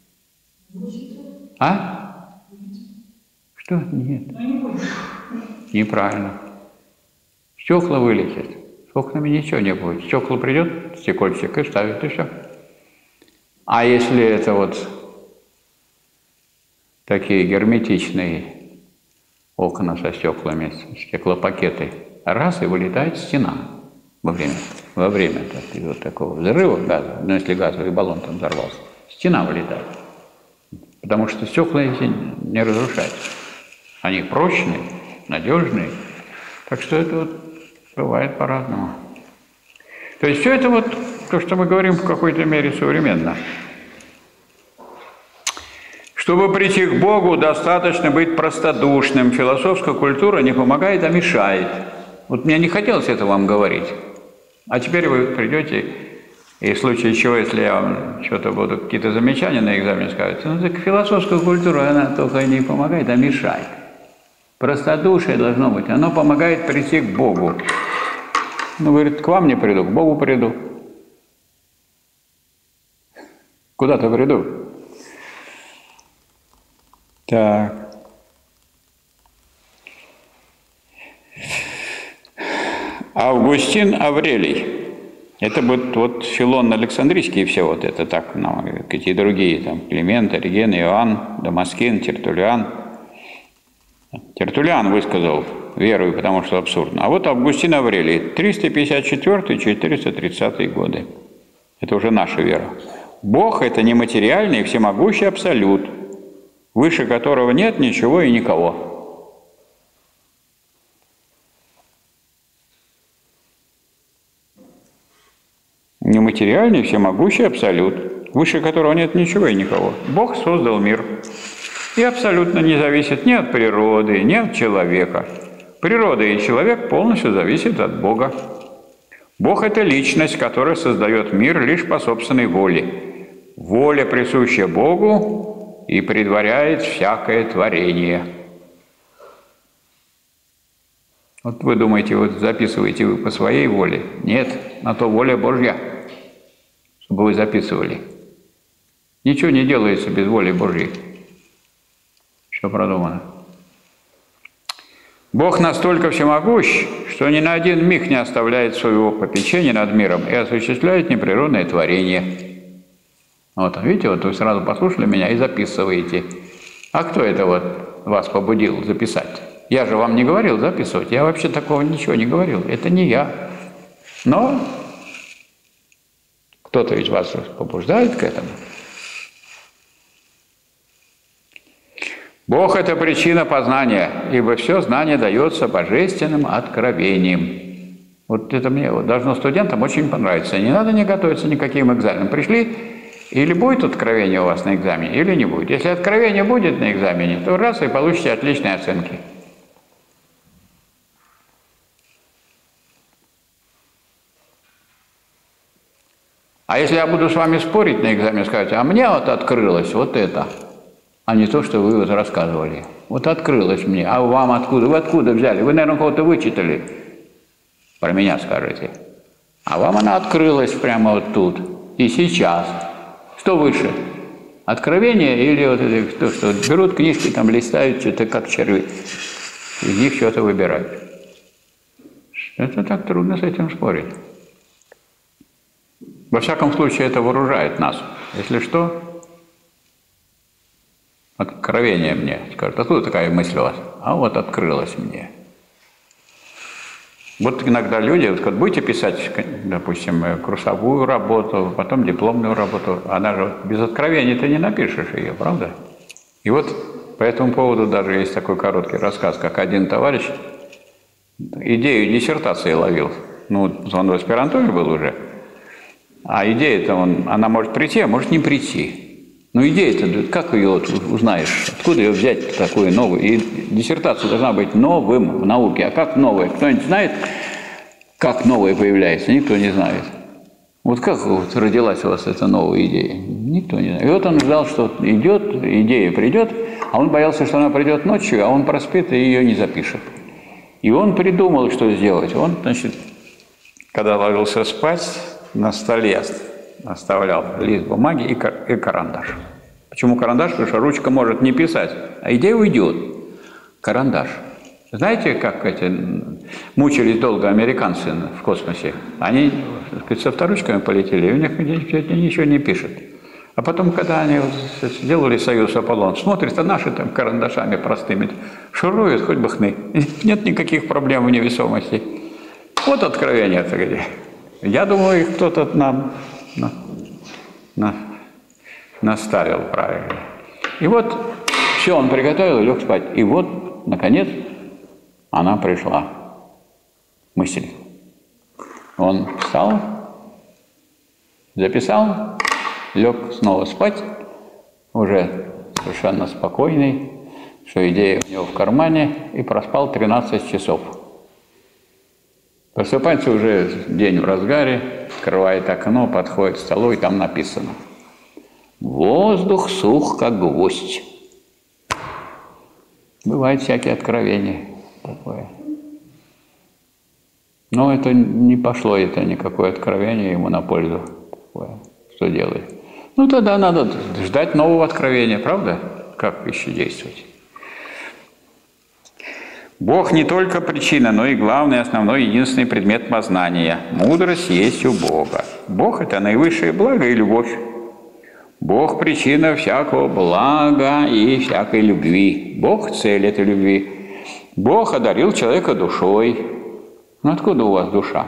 А? Что? Нет. Неправильно. Стекла вылетят. С окнами ничего не будет. Стекло придет, стекольщик, и ставит, и все. А если это вот такие герметичные окна со стеклами, стеклопакеты, раз, и вылетает стена во время вот такого взрыва газа, ну, если газовый баллон там взорвался, стена вылетает. Потому что стекла эти не разрушаются. Они прочные, надежные. Так что это вот бывает по-разному. То есть все это вот то, что мы говорим, в какой-то мере современно. Чтобы прийти к Богу, достаточно быть простодушным. Философская культура не помогает, а мешает. Вот мне не хотелось это вам говорить. А теперь вы придете, и в случае чего, если я вам что-то буду, какие-то замечания на экзамене скажете, ну так философская культура, она только не помогает, а мешает. Простодушие должно быть, оно помогает прийти к Богу. Ну, говорит, к вам не приду, к Богу приду. Куда-то приду. Так. Августин Аврелий. Это вот Филон Александрийский и все вот это так, ну, какие другие, там, Климент, Ориген, Иоанн, Дамаскин, Тертуллиан. Тертуллиан высказал веру, потому что абсурдно. А вот Августин Аврелий, 354-430 годы. Это уже наша вера. Бог – это нематериальный и всемогущий абсолют, выше которого нет ничего и никого. Нематериальный, всемогущий абсолют, выше которого нет ничего и никого. Бог создал мир и абсолютно не зависит ни от природы, ни от человека. Природа и человек полностью зависят от Бога. Бог – это личность, которая создает мир лишь по собственной воле. Воля, присуща Богу, и предваряет всякое творение. Вот вы думаете, вот записываете вы по своей воле? Нет, на то воля Божья, чтобы вы записывали. Ничего не делается без воли Божьей. Все продумано. Бог настолько всемогущ, что ни на один миг не оставляет своего попечения над миром и осуществляет непреродное творение. Вот, видите, вот вы сразу послушали меня и записываете. А кто это вот вас побудил записать? Я же вам не говорил записывать, я вообще такого ничего не говорил, это не я. Но кто-то ведь вас побуждает к этому. Бог – это причина познания, ибо все знание дается божественным откровением. Вот это мне вот должно студентам очень понравиться. Не надо не готовиться никаким экзаменам. Пришли, или будет откровение у вас на экзамене, или не будет. Если откровение будет на экзамене, то раз и получите отличные оценки. А если я буду с вами спорить на экзамене, сказать, а мне вот открылось вот это, а не то, что вы вот рассказывали. Вот открылось мне, а вам откуда? Вы откуда взяли? Вы, наверное, кого-то вычитали. Про меня скажете. А вам она открылась прямо вот тут. И сейчас. Что выше? Откровение или вот это, что берут книжки, там листают, что-то как черви. Из них что-то выбирают. Это так трудно с этим спорить. Во всяком случае, это вооружает нас. Если что, откровение мне. Скажут, откуда такая мысль у вас? А вот открылась мне. Вот иногда люди, вот, будете писать, допустим, курсовую работу, потом дипломную работу, она же без откровения ты не напишешь ее, правда? И вот по этому поводу даже есть такой короткий рассказ, как один товарищ идею диссертации ловил. Ну, он в аспирантуре был уже. А идея-то, она может прийти, а может не прийти. Но идея-то, как ее вот узнаешь? Откуда ее взять такую новую? И диссертация должна быть новым в науке. А как новая? Кто-нибудь знает, как новая появляется? Никто не знает. Вот как вот родилась у вас эта новая идея? Никто не знает. И вот он ждал, что идет, идея придет, а он боялся, что она придет ночью, а он проспит и ее не запишет. И он придумал, что сделать. Он, значит, когда ложился спать, на столе оставлял лист бумаги и карандаш. Почему карандаш? Потому что ручка может не писать, а идея уйдет. Карандаш. Знаете, как мучились долго американцы в космосе? Они, так сказать, с авторучками полетели, и у них ничего не пишет. А потом, когда они сделали союз Аполлон, смотрят, а наши там карандашами простыми шуруют, хоть бы хны. Нет никаких проблем в невесомости. Вот откровение-то где. Я думаю, их кто-то нам наставил правильно. И вот все, он приготовил и лег спать. И вот, наконец, она пришла. Мысль. Он встал, записал, лег снова спать, уже совершенно спокойный, что идея у него в кармане, и проспал 13 часов. Просыпается уже день в разгаре, открывает окно, подходит к столу, и там написано: «Воздух сух, как гвоздь». Бывают всякие откровения такое. Но это не пошло, это никакое откровение ему на пользу. Такое. Что делать? Ну, тогда надо ждать нового откровения, правда? Как еще действовать? Бог не только причина, но и главный, основной, единственный предмет познания. Мудрость есть у Бога. Бог – это наивысшее благо и любовь. Бог – причина всякого блага и всякой любви. Бог – цель этой любви. Бог одарил человека душой. Ну, откуда у вас душа?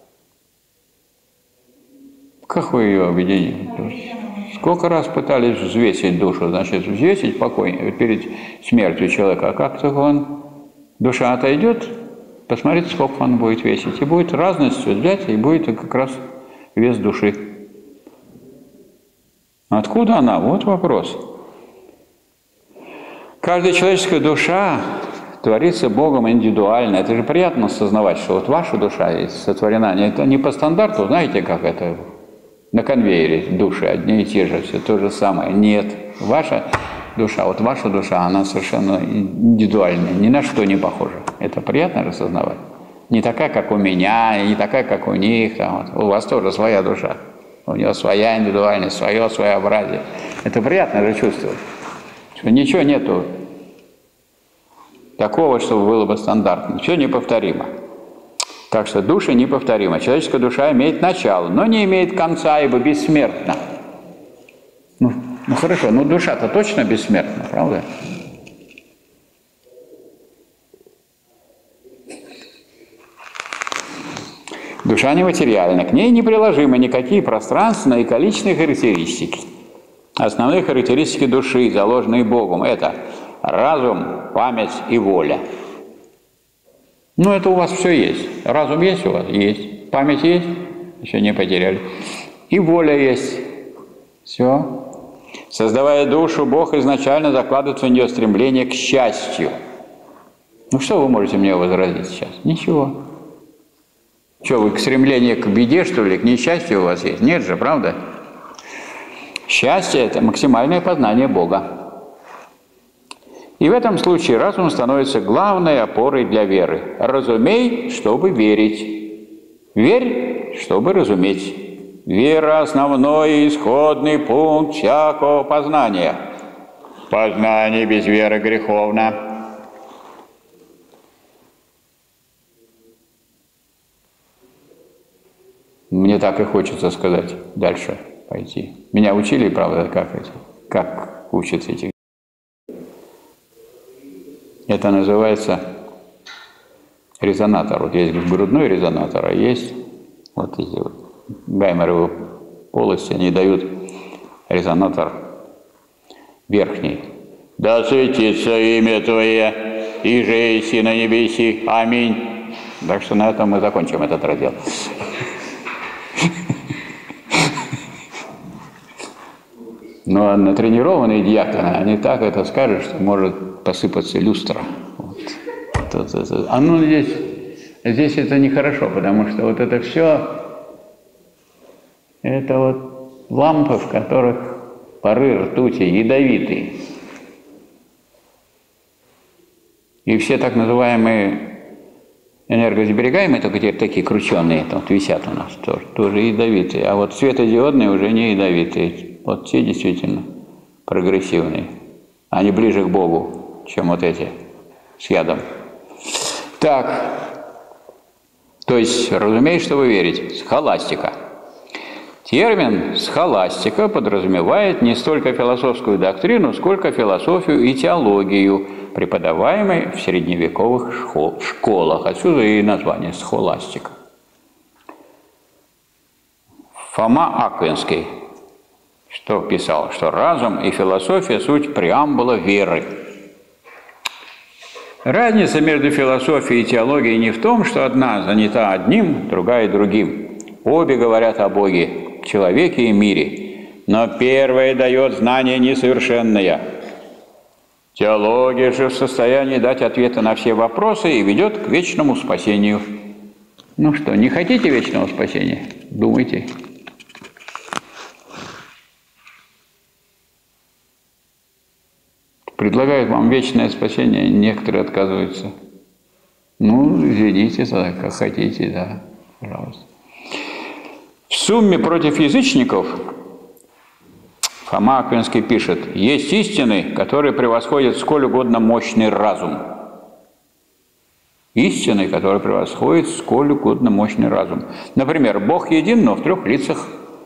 Как вы ее объедините? Сколько раз пытались взвесить душу? Значит, взвесить перед смертью человека. А как только душа отойдет, посмотрите, сколько он будет весить. И будет разностью взять, и будет как раз вес души. Откуда она? Вот вопрос. Каждая человеческая душа творится Богом индивидуально. Это же приятно осознавать, что вот ваша душа есть сотворена. Это не по стандарту, знаете, как это на конвейере души одни и те же, все то же самое. Нет, ваша душа, вот ваша душа, она совершенно индивидуальная, ни на что не похожа. Это приятно осознавать. Не такая, как у меня, не такая, как у них. Там, вот. У вас тоже своя душа. У нее своя индивидуальность, свое своеобразие. Это приятно же чувствовать, что ничего нету такого, чтобы было бы стандартно. Все неповторимо. Так что души неповторимы. Человеческая душа имеет начало, но не имеет конца, ибо бессмертна. Ну хорошо, но душа-то точно бессмертна, правда? Душа нематериальна, к ней не приложимы никакие пространственные и количественные характеристики. Основные характеристики души, заложенные Богом, это разум, память и воля. Ну, это у вас все есть. Разум есть у вас? Есть. Память есть? Еще не потеряли. И воля есть. Все. Создавая душу, Бог изначально закладывает в нее стремление к счастью. Ну, что вы можете мне возразить сейчас? Ничего. Что, вы к стремлению к беде, что ли, к несчастью у вас есть? Нет же, правда? Счастье – это максимальное познание Бога. И в этом случае разум становится главной опорой для веры. Разумей, чтобы верить. Верь, чтобы разуметь. Вера – основной и исходный пункт всякого познания. Познание без веры греховно. Мне так и хочется сказать дальше пойти. Меня учили, правда, как учатся эти. Это называется резонатор. Вот есть грудной резонатор, а есть вот эти вот гайморовые полости, они дают резонатор верхний. Да светится имя Твое, и же еси на небеси. Аминь. Так что на этом мы закончим этот раздел. Но натренированные диаконы, они так это скажут, что может посыпаться люстра. Вот. А ну здесь это нехорошо, потому что вот это все, это вот лампы, в которых пары ртути ядовитые. И все так называемые энергосберегаемые, только теперь такие крученые, вот висят у нас, тоже ядовитые. А вот светодиодные уже не ядовитые. Вот те действительно прогрессивные. Они ближе к Богу, чем вот эти с ядом. Так, то есть, разумеется, что вы верите. Схоластика. Термин «схоластика» подразумевает не столько философскую доктрину, сколько философию и теологию, преподаваемой в средневековых школах. Отсюда и название «схоластика». Фома Аквинский что писал, что разум и философия – суть преамбула веры. Разница между философией и теологией не в том, что одна занята одним, другая другим. Обе говорят о Боге, человеке и мире, но первая дает знание несовершенное. Теология же в состоянии дать ответы на все вопросы и ведет к вечному спасению. Ну что, не хотите вечного спасения? Думайте. Предлагают вам вечное спасение, некоторые отказываются. Ну, извините, как хотите, да, пожалуйста. В сумме против язычников Фома Аквинский пишет: есть истины, которые превосходят сколь угодно мощный разум. Истины, которые превосходят сколь угодно мощный разум. Например, Бог един, но в трех лицах.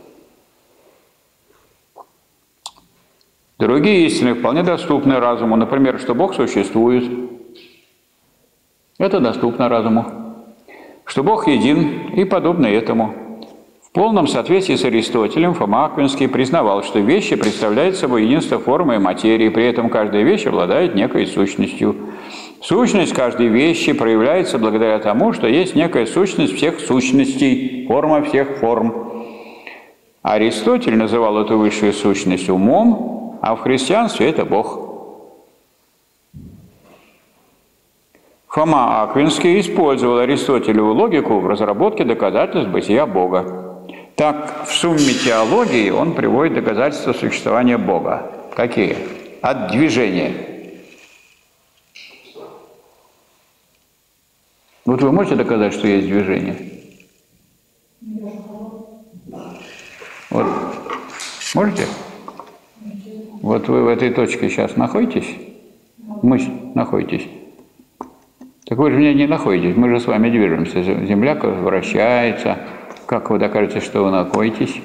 Другие истины вполне доступны разуму. Например, что Бог существует. Это доступно разуму. Что Бог един и подобно этому. В полном соответствии с Аристотелем Фома Аквинский признавал, что вещи представляют собой единство формы и материи, при этом каждая вещь обладает некой сущностью. Сущность каждой вещи проявляется благодаря тому, что есть некая сущность всех сущностей, форма всех форм. Аристотель называл эту высшую сущность умом, а в христианстве это Бог. Фома Аквинский использовал аристотелеву логику в разработке доказательств бытия Бога. Так, в сумме теологии он приводит доказательства существования Бога. Какие? От движения. Вот вы можете доказать, что есть движение? Вот. Можете? Вот вы в этой точке сейчас находитесь? Мы находитесь. Так вы же меня не находитесь, мы же с вами движемся. Земля вращается. Как вы докажете, что вы находитесь?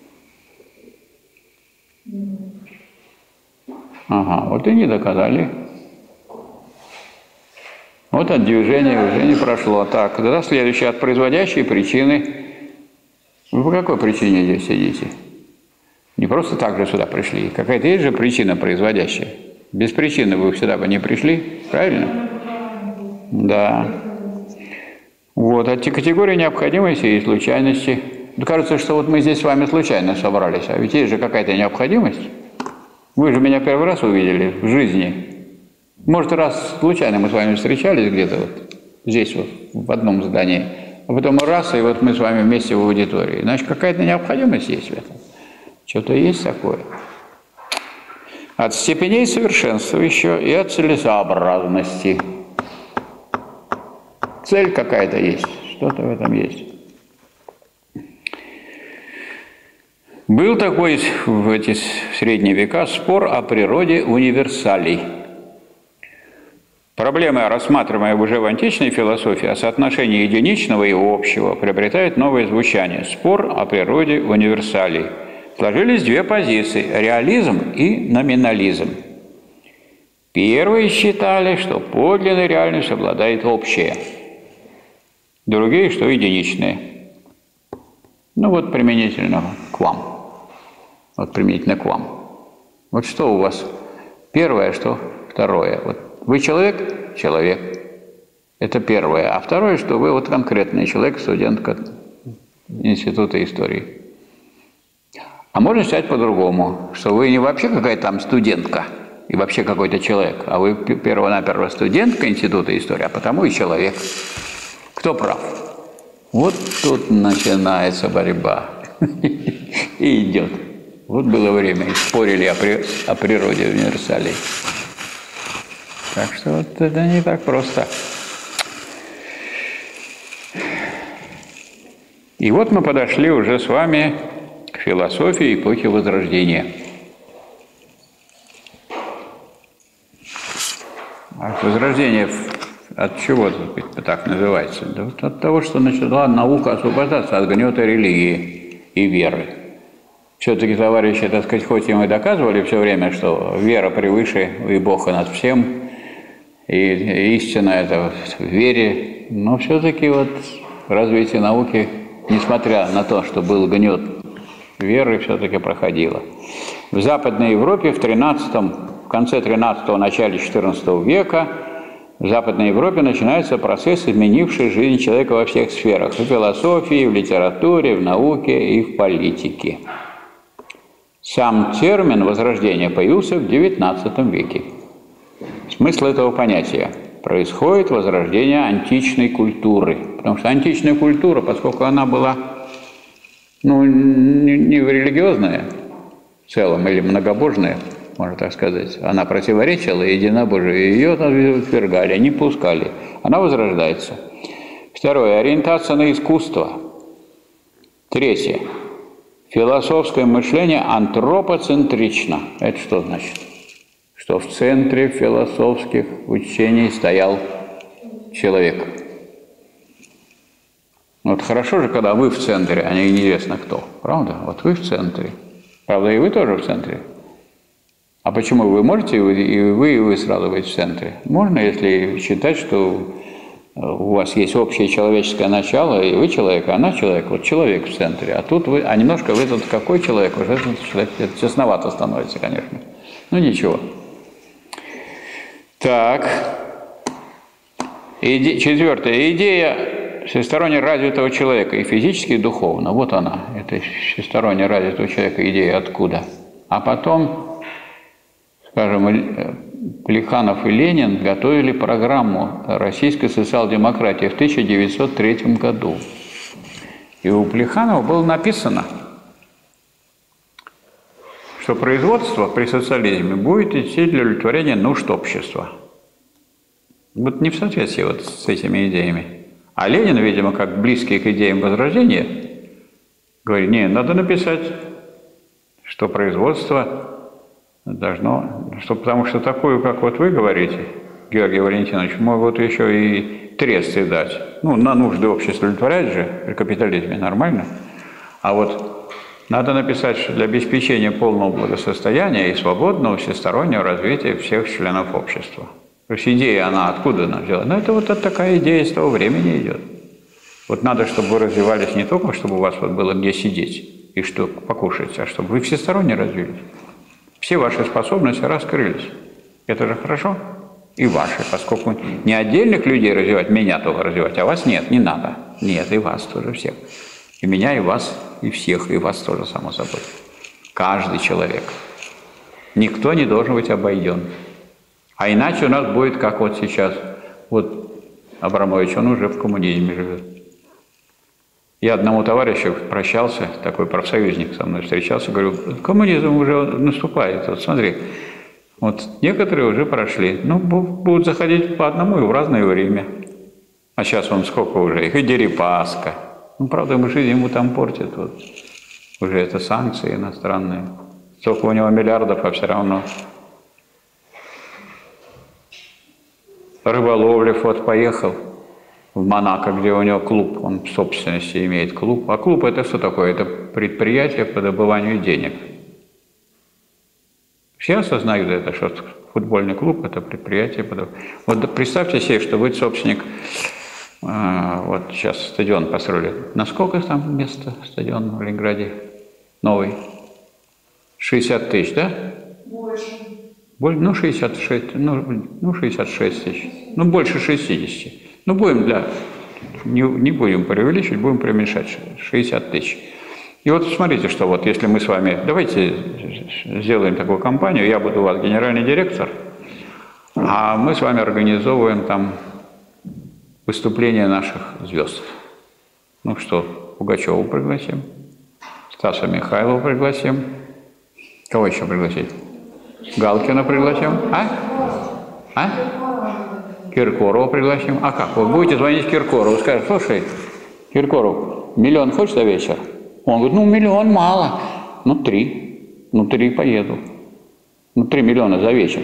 Ага, вот и не доказали. Вот от движения уже не прошло. Так, тогда следующее, от производящей причины. Вы по какой причине здесь сидите? Не просто так же сюда пришли. Какая-то есть же причина производящая. Без причины вы сюда бы не пришли, правильно? Да. Вот, от категории необходимости и случайности. Кажется, что вот мы здесь с вами случайно собрались, а ведь есть же какая-то необходимость. Вы же меня первый раз увидели в жизни. Может, раз случайно мы с вами встречались где-то вот здесь вот, в одном здании, а потом раз, и вот мы с вами вместе в аудитории. Значит, какая-то необходимость есть в этом. Что-то есть такое. От степеней совершенства еще и от целесообразности. Цель какая-то есть, что-то в этом есть. Был такой в эти средние века спор о природе универсалей. Проблема, рассматриваемая уже в античной философии, о соотношении единичного и общего, приобретает новое звучание. Спор о природе универсалей. Сложились две позиции – реализм и номинализм. Первые считали, что подлинной реальностью обладает общее. Другие, что единичное. Ну вот применительно к вам. Вот применительно к вам. Вот что у вас первое, что второе. Вот вы человек? Человек. Это первое. А второе, что вы вот конкретный человек, студентка Института истории. А можно сказать по-другому, что вы не вообще какая-то там студентка и вообще какой-то человек, а вы перво-наперво студентка Института истории, а потому и человек. Кто прав? Вот тут начинается борьба. И идет. Вот было время, и спорили о природе универсалей. Так что вот это не так просто. И вот мы подошли уже с вами к философии эпохи Возрождения. А Возрождение от чего так называется? Да вот от того, что начала наука освобождаться от гнета религии и веры. Все-таки, товарищи, так сказать, хоть и мы доказывали все время, что вера превыше и Бог над всем, и истина это в вере, но все-таки вот развитие науки, несмотря на то, что был гнет веры все-таки проходило. В Западной Европе в конце 13-го, начале 14 века в Западной Европе начинается процесс, изменивший жизнь человека во всех сферах. В философии, в литературе, в науке и в политике. Сам термин «возрождение» появился в XIX веке. Смысл этого понятия – происходит возрождение античной культуры. Потому что античная культура, поскольку она была не религиозная в целом или многобожная, можно так сказать, она противоречила единобожию, ее отвергали, не пускали. Она возрождается. Второе – ориентация на искусство. Третье – философское мышление антропоцентрично. Это что значит? Что в центре философских учений стоял человек. Вот хорошо же, когда вы в центре, а не неизвестно кто. Правда? Вот вы в центре. Правда, и вы тоже в центре. А почему вы можете, и вы сразу быть в центре? Можно, если считать, что у вас есть общее человеческое начало, и вы человек, а она человек, вот человек в центре. А тут вы, а немножко вы тут какой человек, уже этот человек тесновато становится, конечно. Ну ничего. Так. Четвертое. Идея всесторонне развитого человека, и физически, и духовно. Вот она, это всесторонне развитого человека, идея откуда. А потом, скажем, Плеханов и Ленин готовили программу российской социал-демократии в 1903 году. И у Плеханова было написано, что производство при социализме будет идти для удовлетворения нужд общества. Вот не в соответствии вот с этими идеями. А Ленин, видимо, как близкий к идеям Возрождения, говорит, не, надо написать, что производство должно, потому что такую, как вот вы говорите, Георгий Валентинович, могут еще и тресты дать. Ну, на нужды общества удовлетворять же, при капитализме нормально. А вот надо написать, что для обеспечения полного благосостояния и свободного всестороннего развития всех членов общества. То есть идея, она откуда она взяла? Ну, это вот такая идея с того времени идет. Вот надо, чтобы вы развивались не только, чтобы у вас вот было где сидеть и что покушать, а чтобы вы всесторонне развились. Все ваши способности раскрылись. Это же хорошо. И ваши, поскольку не отдельных людей развивать, меня только развивать, а вас нет, не надо. Нет, и вас тоже всех. И меня, и вас, и всех, и вас тоже, само собой. Каждый человек. Никто не должен быть обойден. А иначе у нас будет, как вот сейчас, вот Абрамович, он уже в коммунизме живет. Я одному товарищу прощался, такой профсоюзник со мной встречался, говорю, коммунизм уже наступает, вот смотри, вот некоторые уже прошли, ну, будут заходить по одному и в разное время. А сейчас он сколько уже, их и Дерипаска. Ну, правда, жизнь ему там портит, вот, уже это санкции иностранные. Столько у него миллиардов, а все равно. Рыболовлев вот поехал в Монако, где у него клуб, он в собственности имеет клуб. А клуб это что такое? Это предприятие по добыванию денег. Все осознают это, что футбольный клуб это предприятие по добыванию. Вот представьте себе, что вы собственник, вот сейчас стадион построили. Насколько там место стадиона в Ленинграде? Новый? 60 тысяч, да? Больше. Ну, 66, ну, 66 тысяч. Ну, больше 60. Ну, будем, не будем преувеличивать, будем преуменьшать. 60 тысяч. И вот смотрите, что вот если мы с вами, давайте сделаем такую компанию, я буду у вас генеральный директор, а мы с вами организовываем там выступления наших звезд. Ну что, Пугачеву пригласим, Стаса Михайлова пригласим, кого еще пригласить? Галкина пригласим, а? Киркорова пригласим. А как? Вы будете звонить Киркорову, скажете, слушай, Киркоров, 1 миллион хочешь за вечер? Он говорит, 1 миллион мало. 3 поеду. 3 миллиона за вечер.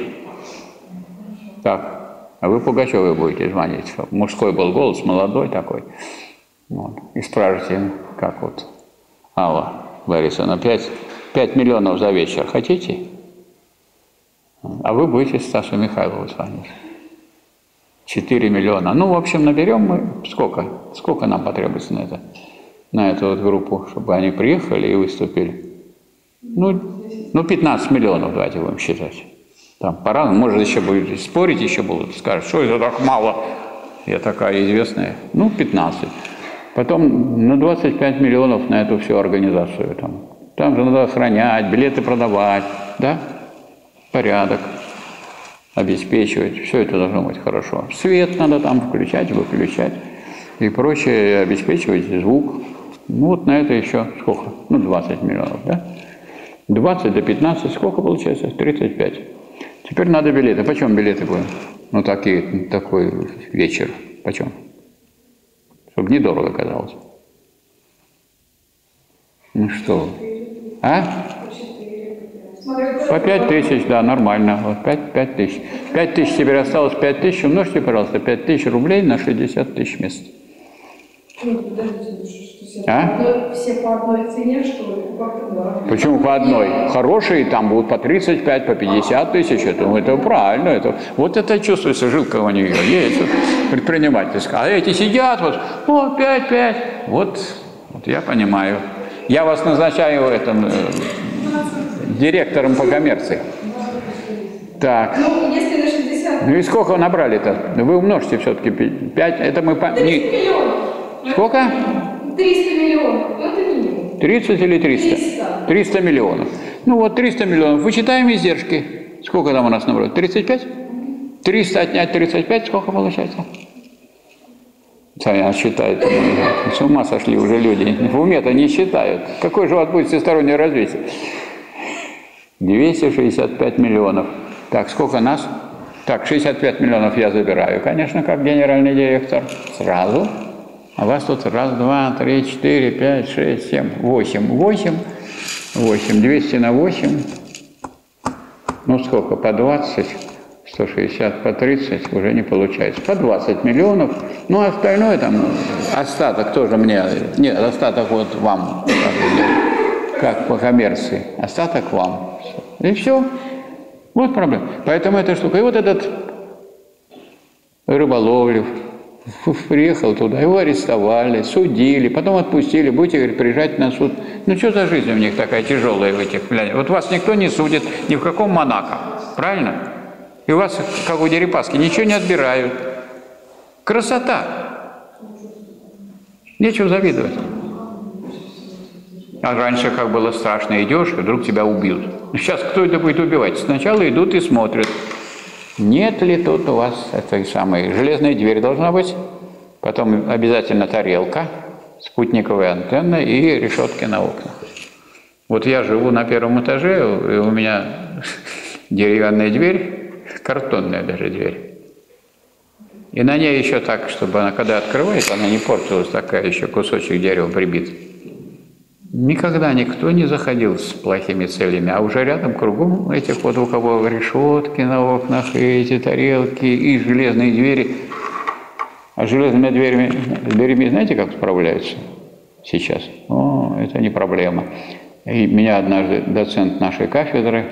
Так, а вы Пугачевой будете звонить. Мужской был голос, молодой такой. Вот. И спрашиваете, как вот, Алла Борисовна, 5 миллионов за вечер хотите? А вы будете Стасу Михайлову звонить. 4 миллиона. Ну, в общем, наберем мы сколько? Сколько нам потребуется на это? на эту вот группу, чтобы они приехали и выступили? Ну 15 миллионов, давайте будем считать. Там по-разному, может, еще будет спорить, еще будут, скажут, что это так мало, я такая известная. Ну, 15. Потом на 25 миллионов на эту всю организацию. Там же надо охранять, билеты продавать, да? Порядок обеспечивать, все это должно быть хорошо. Свет надо там включать, выключать и прочее, обеспечивать звук. Ну, вот на это еще сколько? Ну, 20 миллионов, да? 20 до 15, сколько получается? 35. Теперь надо билеты. Почем билеты будем? Ну, такой вечер. Почем? Чтобы недорого казалось. Ну что вы? А? По 5 тысяч, да, нормально. Вот 5 тысяч. 5 тысяч теперь осталось 5 тысяч. Умножьте, пожалуйста, 5 тысяч рублей на 60 тысяч мест. Нет, подождите, что А? все по одной цене, что ли? Почему по одной? Хорошие там будут по 35, по 50 тысяч. Это правильно. Вот это чувствуется, жилка у нее есть. Предпринимательская. А эти сидят, вот 5. Вот я понимаю. Я вас назначаю директором по коммерции. Так. Ну, если на 60... Ну и сколько набрали-то? Вы умножьте все-таки 5. Это мы... 300 миллионов. Сколько? 300 миллионов. Это минимум. 30 или 300? 300. 300 миллионов. Ну вот 300 миллионов. Вычитаем издержки. Сколько там у нас набрали? 35? 300 отнять 35, сколько получается? Сами считают. С ума сошли уже люди. В уме-то не считают. Какое же у вас будет всестороннее развитие? 265 миллионов. Так, сколько нас? Так, 65 миллионов я забираю, конечно, как генеральный директор. Сразу. А вас тут 1, 2, 3, 4, 5, 6, 7, 8. 8. 200 на 8. Ну, сколько? По 20. 160 по 30 уже не получается. По 20 миллионов. Ну, а остальное там, остаток тоже мне. Нет, остаток вот вам. Как по коммерции. Остаток вам. И все. Вот проблема. Поэтому эта штука. И вот этот Рыболовлев приехал туда, его арестовали, судили, потом отпустили, будете, говорит, приезжать на суд. Ну, что за жизнь у них такая тяжелая в этих, блядь. Вот вас никто не судит, ни в каком Монако. Правильно? И у вас, как у Дерипаски, ничего не отбирают. Красота. Нечего завидовать. А раньше как было страшно, идешь, и вдруг тебя убьют. Сейчас кто это будет убивать? Сначала идут и смотрят. Нет ли тут у вас этой самой железная дверь должна быть, потом обязательно тарелка, спутниковая антенна и решетки на окнах. Вот я живу на 1 этаже, и у меня деревянная дверь, картонная даже дверь. И на ней еще так, чтобы она, когда открывается, она не портилась, такая еще кусочек дерева прибит. Никогда никто не заходил с плохими целями, а уже рядом, кругом этих вот, у кого решетки на окнах, и эти тарелки, и железные двери. А с железными дверями знаете, как справляются сейчас? О, это не проблема. И меня однажды доцент нашей кафедры,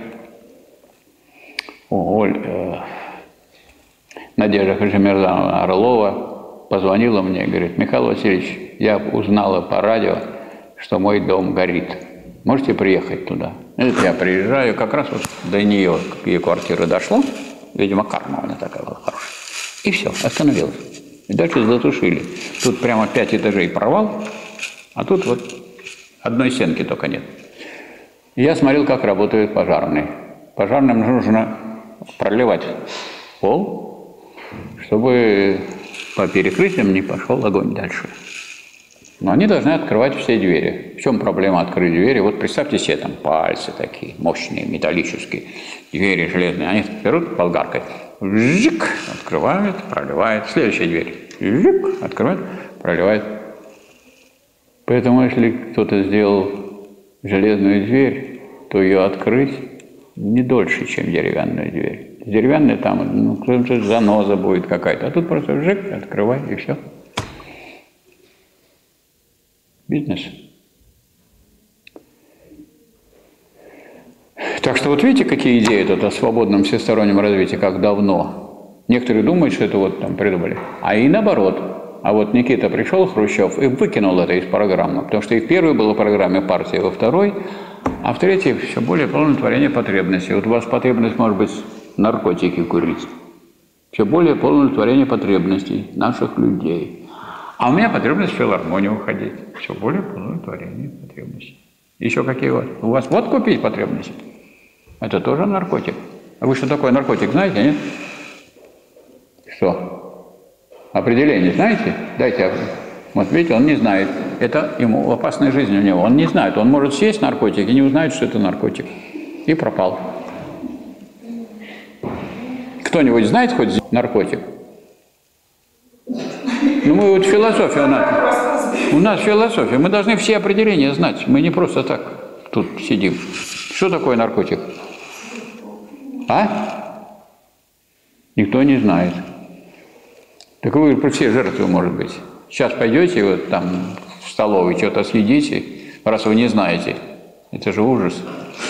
Надежда Хажимерзановна Орлова, позвонила мне и говорит: Михаил Васильевич, я узнала по радио, что мой дом горит. Можете приехать туда? Это я приезжаю, как раз вот до нее, к ее квартире дошло. Видимо, карма у меня такая была хорошая. И все, остановилась. И дальше затушили. Тут прямо 5 этажей провал, а тут вот одной стенки только нет. И я смотрел, как работают пожарные. Пожарным нужно проливать пол, чтобы по перекрытиям не пошел огонь дальше. Но они должны открывать все двери. В чем проблема открыть двери? Вот представьте себе, там пальцы такие мощные, металлические, двери железные. Они берут болгаркой, жик, открывают, проливают. Следующая дверь, жик, открывают, проливают. Поэтому, если кто-то сделал железную дверь, то ее открыть не дольше, чем деревянную дверь. Деревянная там, кто-то заноза будет какая-то, а тут просто жик, открывай, и все. Бизнес. Так что вот видите, какие идеи тут о свободном всестороннем развитии, как давно. Некоторые думают, что это вот там придумали. А и наоборот. А вот Никита пришел, Хрущев, и выкинул это из программы. Потому что и в первой была программе партии, во второй, а в третьей все более полное творение потребностей. Вот у вас потребность может быть наркотики курить. Все более полное творение потребностей наших людей. А у меня потребность в филармонию уходить. Все более полное творение потребностей. Еще какие вот? У вас вот купить потребности. Это тоже наркотик. А вы что такое наркотик знаете, нет? Что? Определение знаете? Дайте. Вот видите, он не знает. Это ему опасная жизнь у него. Он не знает. Он может съесть наркотик и не узнает, что это наркотик. И пропал. Кто-нибудь знает хоть наркотик? Ну, мы вот философия у нас философия. Мы должны все определения знать. Мы не просто так тут сидим. Что такое наркотик? А? Никто не знает. Так вы про все жертвы, может быть. Сейчас пойдете вот там в столовой, что-то съедите, раз вы не знаете. Это же ужас.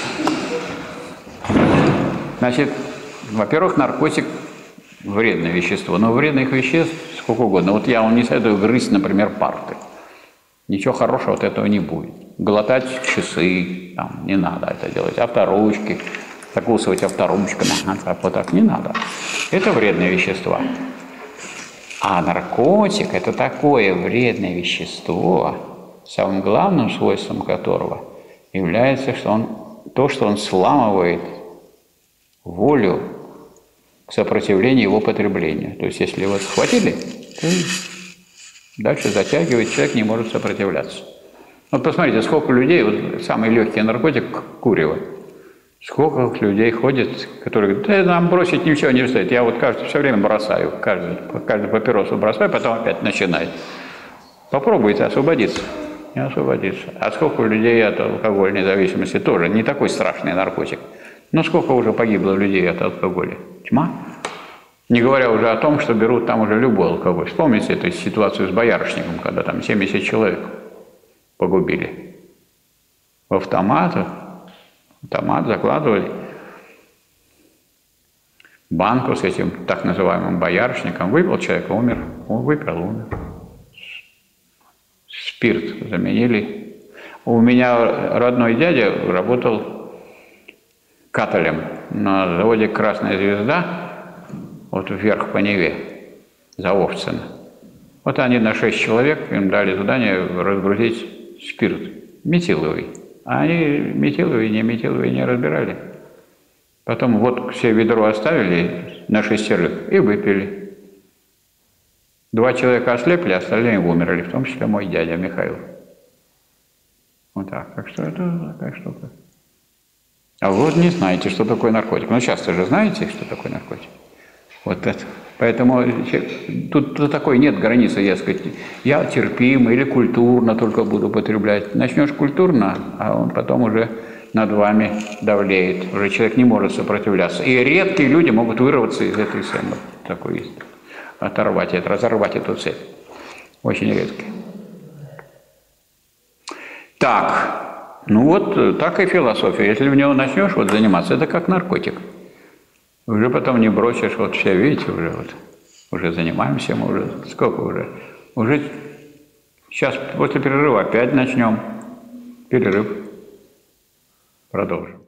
Значит, во-первых, наркотик – вредное вещество. Но вредных веществ сколько угодно. Вот я вам не советую грызть, например, парты. Ничего хорошего от этого не будет. Глотать часы, там, не надо это делать. Авторучки, закусывать авторучками, вот так не надо. Это вредные вещества. А наркотик – это такое вредное вещество, самым главным свойством которого является что он сламывает волю к сопротивлению его потреблению. То есть, если его схватили, то дальше затягивает, человек не может сопротивляться. Вот посмотрите, сколько людей, вот самый легкий наркотик – курево. Сколько людей ходит, которые говорят, да нам бросить ничего не стоит. Я вот все время бросаю, каждую папиросу бросаю, потом опять начинает. Попробуйте освободиться. Не освободиться. А сколько людей от алкогольной зависимости тоже не такой страшный наркотик. Но сколько уже погибло людей от алкоголя? Тьма. Не говоря уже о том, что берут там уже любой алкоголь. Вспомните эту ситуацию с боярышником, когда там 70 человек погубили. В автомат закладывали банку с этим так называемым боярышником. Выпил человек, умер. Он выпил, умер. Спирт заменили. У меня родной дядя работал каталем на заводе «Красная звезда», вот вверх по Неве, за Овцино. Вот они на 6 человек, им дали задание разгрузить спирт метиловый. А они метиловый, не разбирали. Потом вот все ведро оставили на 6 и выпили. 2 человека ослепли, остальные умерли, в том числе мой дядя Михаил. Вот так. Так что это такая штука. А вы вот не знаете, что такое наркотик. Ну, сейчас-то же знаете, что такое наркотик. Вот это. Поэтому тут такой нет границы, я сказать, я терпимо или культурно только буду употреблять. Начнешь культурно, а он потом уже над вами давлеет. Уже человек не может сопротивляться. И редкие люди могут вырваться из этой сцены. Такой есть. Разорвать эту цепь. Очень редкие. Так, ну вот так и философия. Если в него начнешь вот заниматься, это как наркотик. Уже потом не бросишь, вот все, видите, уже занимаемся мы уже, сколько уже? Уже сейчас после перерыва опять начнем. Перерыв. Продолжим.